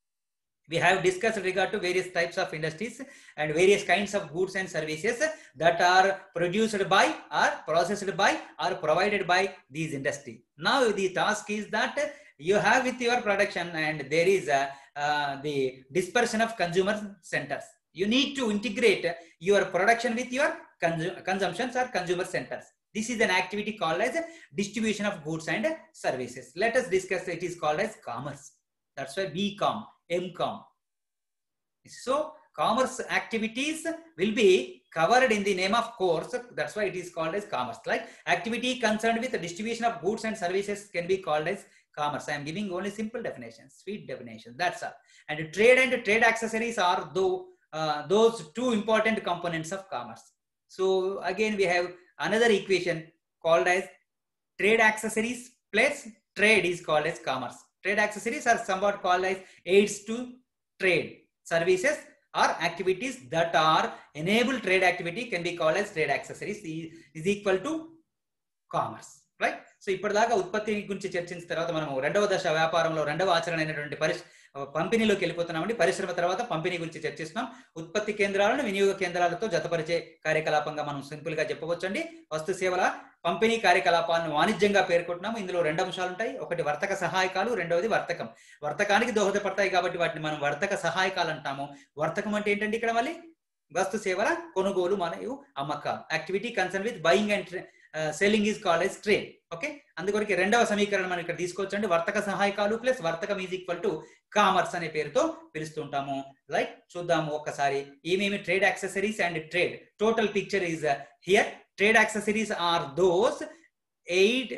We have discussed regard to various types of industries and various kinds of goods and services that are produced by or processed by or provided by these industry. Now the task is that you have with your production and there is a, uh, the dispersion of consumer centers. You need to integrate your production with your consum consumptions or consumer centers. This is an activity called as distribution of goods and services. Let us discuss. It is called as commerce. That's why B Com, M Com. So commerce activities will be covered in the name of course. That's why it is called as commerce. Like activity concerned with the distribution of goods and services can be called as commerce. I am giving only simple definitions, sweet definitions. That's all. And trade and trade accessories are though uh, those two important components of commerce. So again, we have another equation called as trade accessories plus trade is called as commerce. Trade accessories are somewhat called as aids to trade. Services or activities that are enable trade activity can be called as trade accessories is equal to commerce, right? So ఇప్పటిదాకా ఉత్పత్తి గురించి చర్చించిన తర్వాత మనం రెండవ దశ వ్యాపారంలో రెండవ ఆచరణ అయినటువంటి పరిశ్ పంపిణీలోకి వెళ్ళిపోతున్నామండి. పరిశ్రమ తర్వాత పంపిణీ గురించి చర్చిస్తున్నాం. ఉత్పత్తి కేంద్రాలను వినియోగ కేంద్రాలతో జతపరిచే కార్యకలాపంగా మనం సింపుల్ గా చెప్పవచ్చండి. వస్తు సేవల పంపిణీ కార్యకలాపాలను వాణిజ్యంగా పేర్కొంటున్నాము. ఇందులో రెండు అంశాలు ఉంటాయి. ఒకటి వర్తక సహాయకాలు, రెండవది వర్తకం. వర్తకానికి దోహదపడతాయి కాబట్టి వాటిని మనం వర్తక సహాయకాలు అంటాము. వర్తకం అంటే ఏంటంటే ఇక్కడ మళ్ళీ వస్తు సేవల కొనుగోలు మరియు అమ్మకాలు. Activity concern with buying and selling is called as trade. Okay, అందుకొరకు రెండవ సమీకరణం మనం ఇక్కడ తీసుకోవచ్చండి. వర్తక సహాయకాలు ప్లస్ వర్తకం ఈజ్ ఈక్వల్ టు కామర్స్ అనే పేరుతో పిలుస్తుంటాము. లైక్ చూద్దాము ఒక్కసారి ఏమేమి trade accessories and trade. Total picture is here. Trade accessories are those aid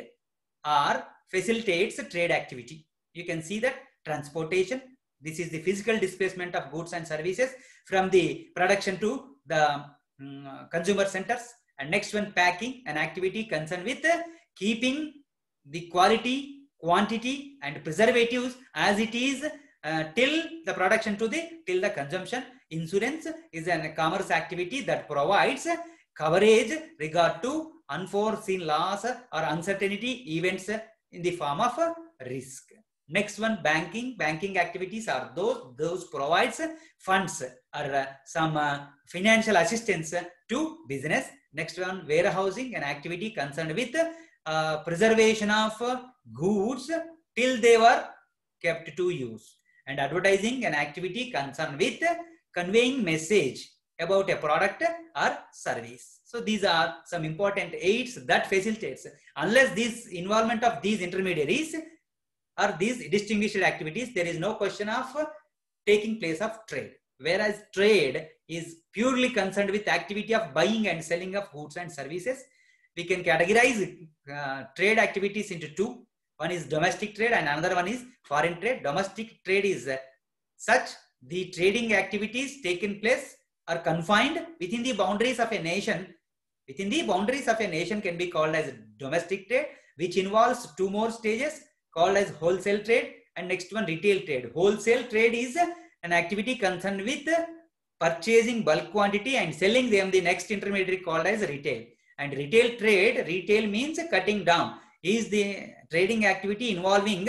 or facilitates trade activity. You can see that transportation. This is the physical displacement of goods and services from the production to the um, consumer centers. And next one, packing, an activity concerned with uh, keeping the quality, quantity and preservatives as it is uh, till the production to the till the consumption. Insurance is a commerce activity that provides coverage regard to unforeseen loss or uncertainty events in the form of risk. Next one, banking. Banking activities are those those provides funds or uh, some uh, financial assistance to business. Next one, warehousing, an activity concerned with uh, preservation of goods till they were kept to use. And advertising, an activity concerned with conveying message about a product or service. So these are some important aids that facilitates. Unless this involvement of these intermediaries or these distinguished activities, there is no question of taking place of trade. Whereas trade is purely concerned with activity of buying and selling of goods and services. We can categorize uh, trade activities into two. One is domestic trade and another one is foreign trade. Domestic trade is uh, such the trading activities taken place are confined within the boundaries of a nation. Within the boundaries of a nation can be called as domestic trade, which involves two more stages called as wholesale trade and next one retail trade. Wholesale trade is an activity concerned with purchasing bulk quantity and selling them the next intermediary called as retail. And retail trade, retail means cutting down, is the trading activity involving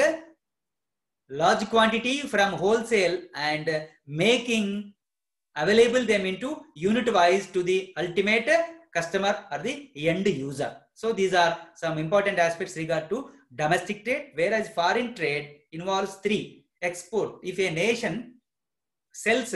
large quantity from wholesale and making available them into unit wise to the ultimate customer or the end user. So these are some important aspects regard to domestic trade, whereas foreign trade involves three. Export. If a nation sells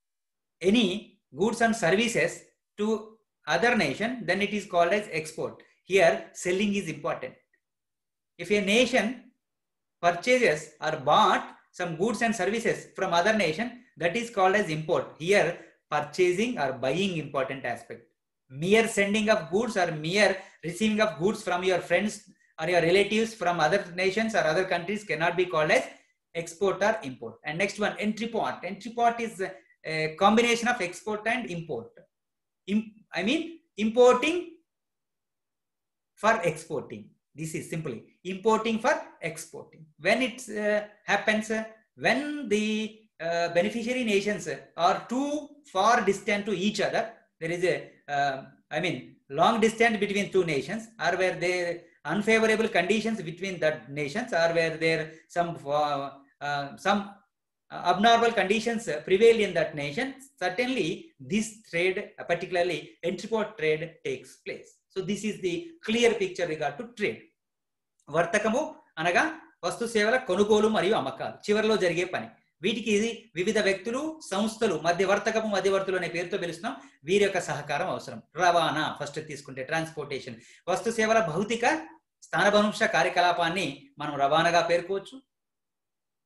any goods and services to other nation, then it is called as export. Here selling is important. If a nation purchases or bought some goods and services from other nation, that is called as import. Here purchasing or buying important aspect. Mere sending of goods or mere receiving of goods from your friends or your relatives from other nations or other countries cannot be called as export or import. And next one, entry port. Entry port is a combination of export and import. Im I mean importing for exporting. This is simply importing for exporting. When it uh, happens, uh, when the uh, beneficiary nations are too far distant to each other, there is a, uh, I mean, long distance between two nations, or where there unfavorable conditions between the nations, or where there some uh, uh, some abnormal conditions prevail in that nation, certainly this trade, particularly entry-port trade, takes place. So this is the clear picture regard to trade. వర్తకము అనగా వస్తు సేవల కొనుగోలు మరియు అమ్మకాలు చివరిలో జరిగే పని. వీటికి వివిధ వ్యక్తులు, సంస్థలు మధ్య వర్తకము మధ్యవర్తులు అనే పేరుతో పిలుస్తున్నాం. వీరి యొక్క సహకారం అవసరం. రవాణా ఫస్ట్ తీసుకుంటే ట్రాన్స్పోర్టేషన్, వస్తు సేవల భౌతిక స్థానభంశ కార్యకలాపాన్ని మనం రవాణాగా పేర్కోవచ్చు.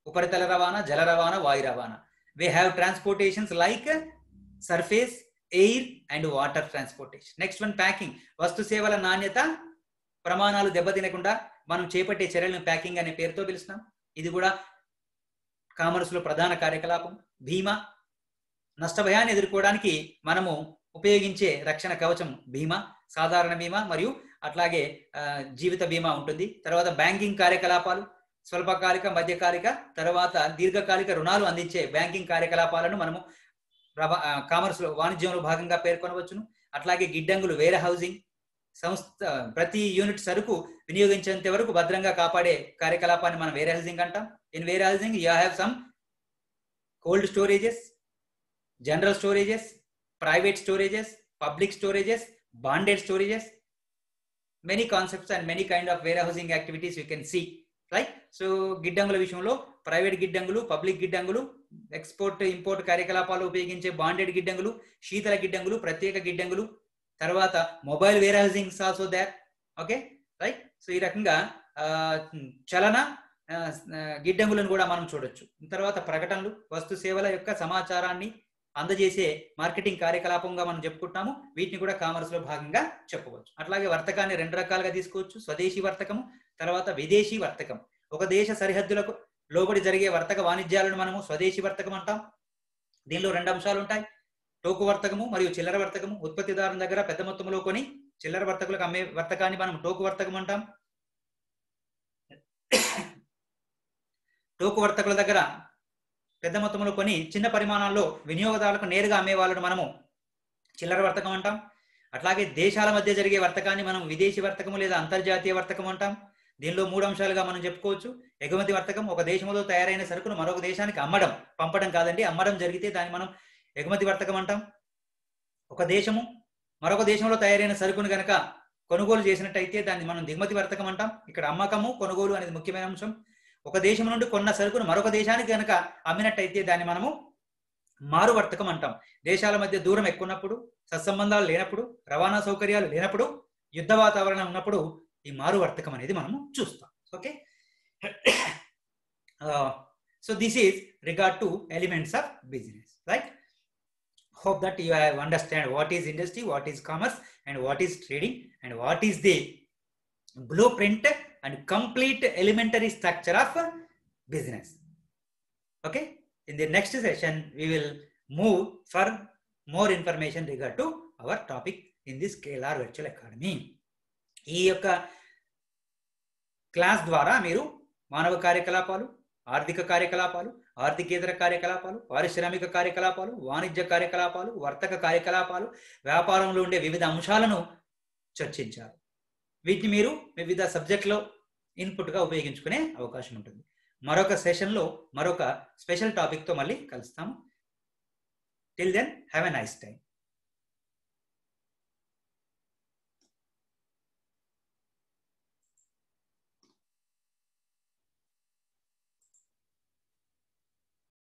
ఉపరితల రవాణా, జల రవాణా, వాయు రవాణా. We have transportations like surface, air and water transportation. Next one, packing. వస్తు సేవల నాణ్యత ప్రమాణాలు దెబ్బతినకుండా మనం చేపట్టే చర్యలను ప్యాకింగ్ అనే పేరుతో పిలుస్తున్నాం. ఇది కూడా కామర్స్ లో ప్రధాన కార్యకలాపం. బీమా, నష్టభయాన్ని ఎదుర్కోవడానికి మనము ఉపయోగించే రక్షణ కవచం బీమా, సాధారణ బీమా మరియు అట్లాగే జీవిత బీమా ఉంటుంది. తర్వాత బ్యాంకింగ్ కార్యకలాపాలు, స్వల్పకాలిక, మధ్యకాలిక, తర్వాత దీర్ఘకాలిక రుణాలు అందించే బ్యాంకింగ్ కార్యకలాపాలను మనము కామర్స్ లో వాణిజ్యంలో భాగంగా పేర్కొనవచ్చును. అట్లాగే గిడ్డంగులు, వేర్ హౌసింగ్, సంస్థ ప్రతి యూనిట్ సరుకు వినియోగించేంత వరకు భద్రంగా కాపాడే కార్యకలాపాన్ని మనం వేర్ హౌసింగ్ అంటాం. In warehousing you have some cold storages, general storages, private storages, public storages, bonded storages, many concepts and many kind of warehousing activities you can see, right? So గిడ్డంగుల విషయంలో ప్రైవేట్ గిడ్డంగులు, public గిడ్డంగులు, export import కార్యకలాపాలు ఉపయోగించే bonded గిడ్డంగులు, శీతల గిడ్డంగులు, ప్రత్యేక గిడ్డంగులు, తర్వాత mobile warehousing also there. Okay, right. So ఈ రకంగా చలన గిడ్డంగులను కూడా మనం చూడొచ్చు. తర్వాత ప్రకటనలు, వస్తు సేవల యొక్క సమాచారాన్ని అందజేసే మార్కెటింగ్ కార్యకలాపంగా మనం చెప్పుకుంటాము. వీటిని కూడా కామర్స్ లో భాగంగా చెప్పవచ్చు. అట్లాగే వర్తకాన్ని రెండు రకాలుగా తీసుకోవచ్చు. స్వదేశీ వర్తకము, తర్వాత విదేశీ వర్తకం. ఒక దేశ సరిహద్దులకు లోబడి జరిగే వర్తక వాణిజ్యాలను మనము స్వదేశీ వర్తకం అంటాం. దీనిలో రెండు అంశాలు ఉంటాయి, టోకు వర్తకము మరియు చిల్లర వర్తకము. ఉత్పత్తిదారుని దగ్గర పెద్ద మొత్తంలో కొని చిల్లర వర్తకులకు అమ్మే వర్తకాన్ని మనం టోకు వర్తకం అంటాం. టోకు వర్తకుల దగ్గర పెద్ద మొత్తంలో కొని చిన్న పరిమాణాల్లో వినియోగదారులకు నేరుగా అమ్మే వాళ్ళను మనము చిల్లర వర్తకం అంటాం. అట్లాగే దేశాల మధ్య జరిగే వర్తకాన్ని మనం విదేశీ వర్తకము లేదా అంతర్జాతీయ వర్తకం అంటాం. దీనిలో మూడు అంశాలుగా మనం చెప్పుకోవచ్చు. ఎగుమతి వర్తకం, ఒక దేశంలో తయారైన సరుకును మరొక దేశానికి అమ్మడం, పంపడం కాదండి, అమ్మడం జరిగితే దాన్ని మనం ఎగుమతి వర్తకం అంటాం. ఒక దేశము మరొక దేశంలో తయారైన సరుకును కనుక కొనుగోలు చేసినట్టయితే దాన్ని మనం దిగుమతి వర్తకం అంటాం. ఇక్కడ అమ్మకము, కొనుగోలు అనేది ముఖ్యమైన అంశం. ఒక దేశం నుండి కొన్న సరుకును మరొక దేశానికి కనుక అమ్మినట్టయితే దాన్ని మనము మారు వర్తకం అంటాం. దేశాల మధ్య దూరం ఎక్కున్నప్పుడు, సత్సంబంధాలు లేనప్పుడు, రవాణా సౌకర్యాలు లేనప్పుడు, యుద్ధ వాతావరణం ఉన్నప్పుడు ఈ మారు వర్తకం అనేది మనము చూస్తాం. Okay, so this is regard to elements of business, right? Hope that you have understand what is industry, what is commerce, and what is trading, and what is the blueprint and complete elementary structure of business. Okay, in the next session we will move for more information regard to our topic in this Scalar Virtual Academy. ఈ యొక్క class ద్వారా మీరు మానవ కార్యకలాపాలు, ఆర్థిక కార్యకలాపాలు, ఆర్థికేతర కార్యకలాపాలు, పారిశ్రామిక కార్యకలాపాలు, వాణిజ్య కార్యకలాపాలు, వర్తక కార్యకలాపాలు, వ్యాపారంలో ఉండే వివిధ అంశాలను చర్చించారు. వీటిని మీరు వివిధ సబ్జెక్టులో ఇన్పుట్గా ఉపయోగించుకునే అవకాశం ఉంటుంది. మరొక సెషన్లో మరొక స్పెషల్ టాపిక్తో మళ్ళీ కలుస్తాము. Till then have a nice time.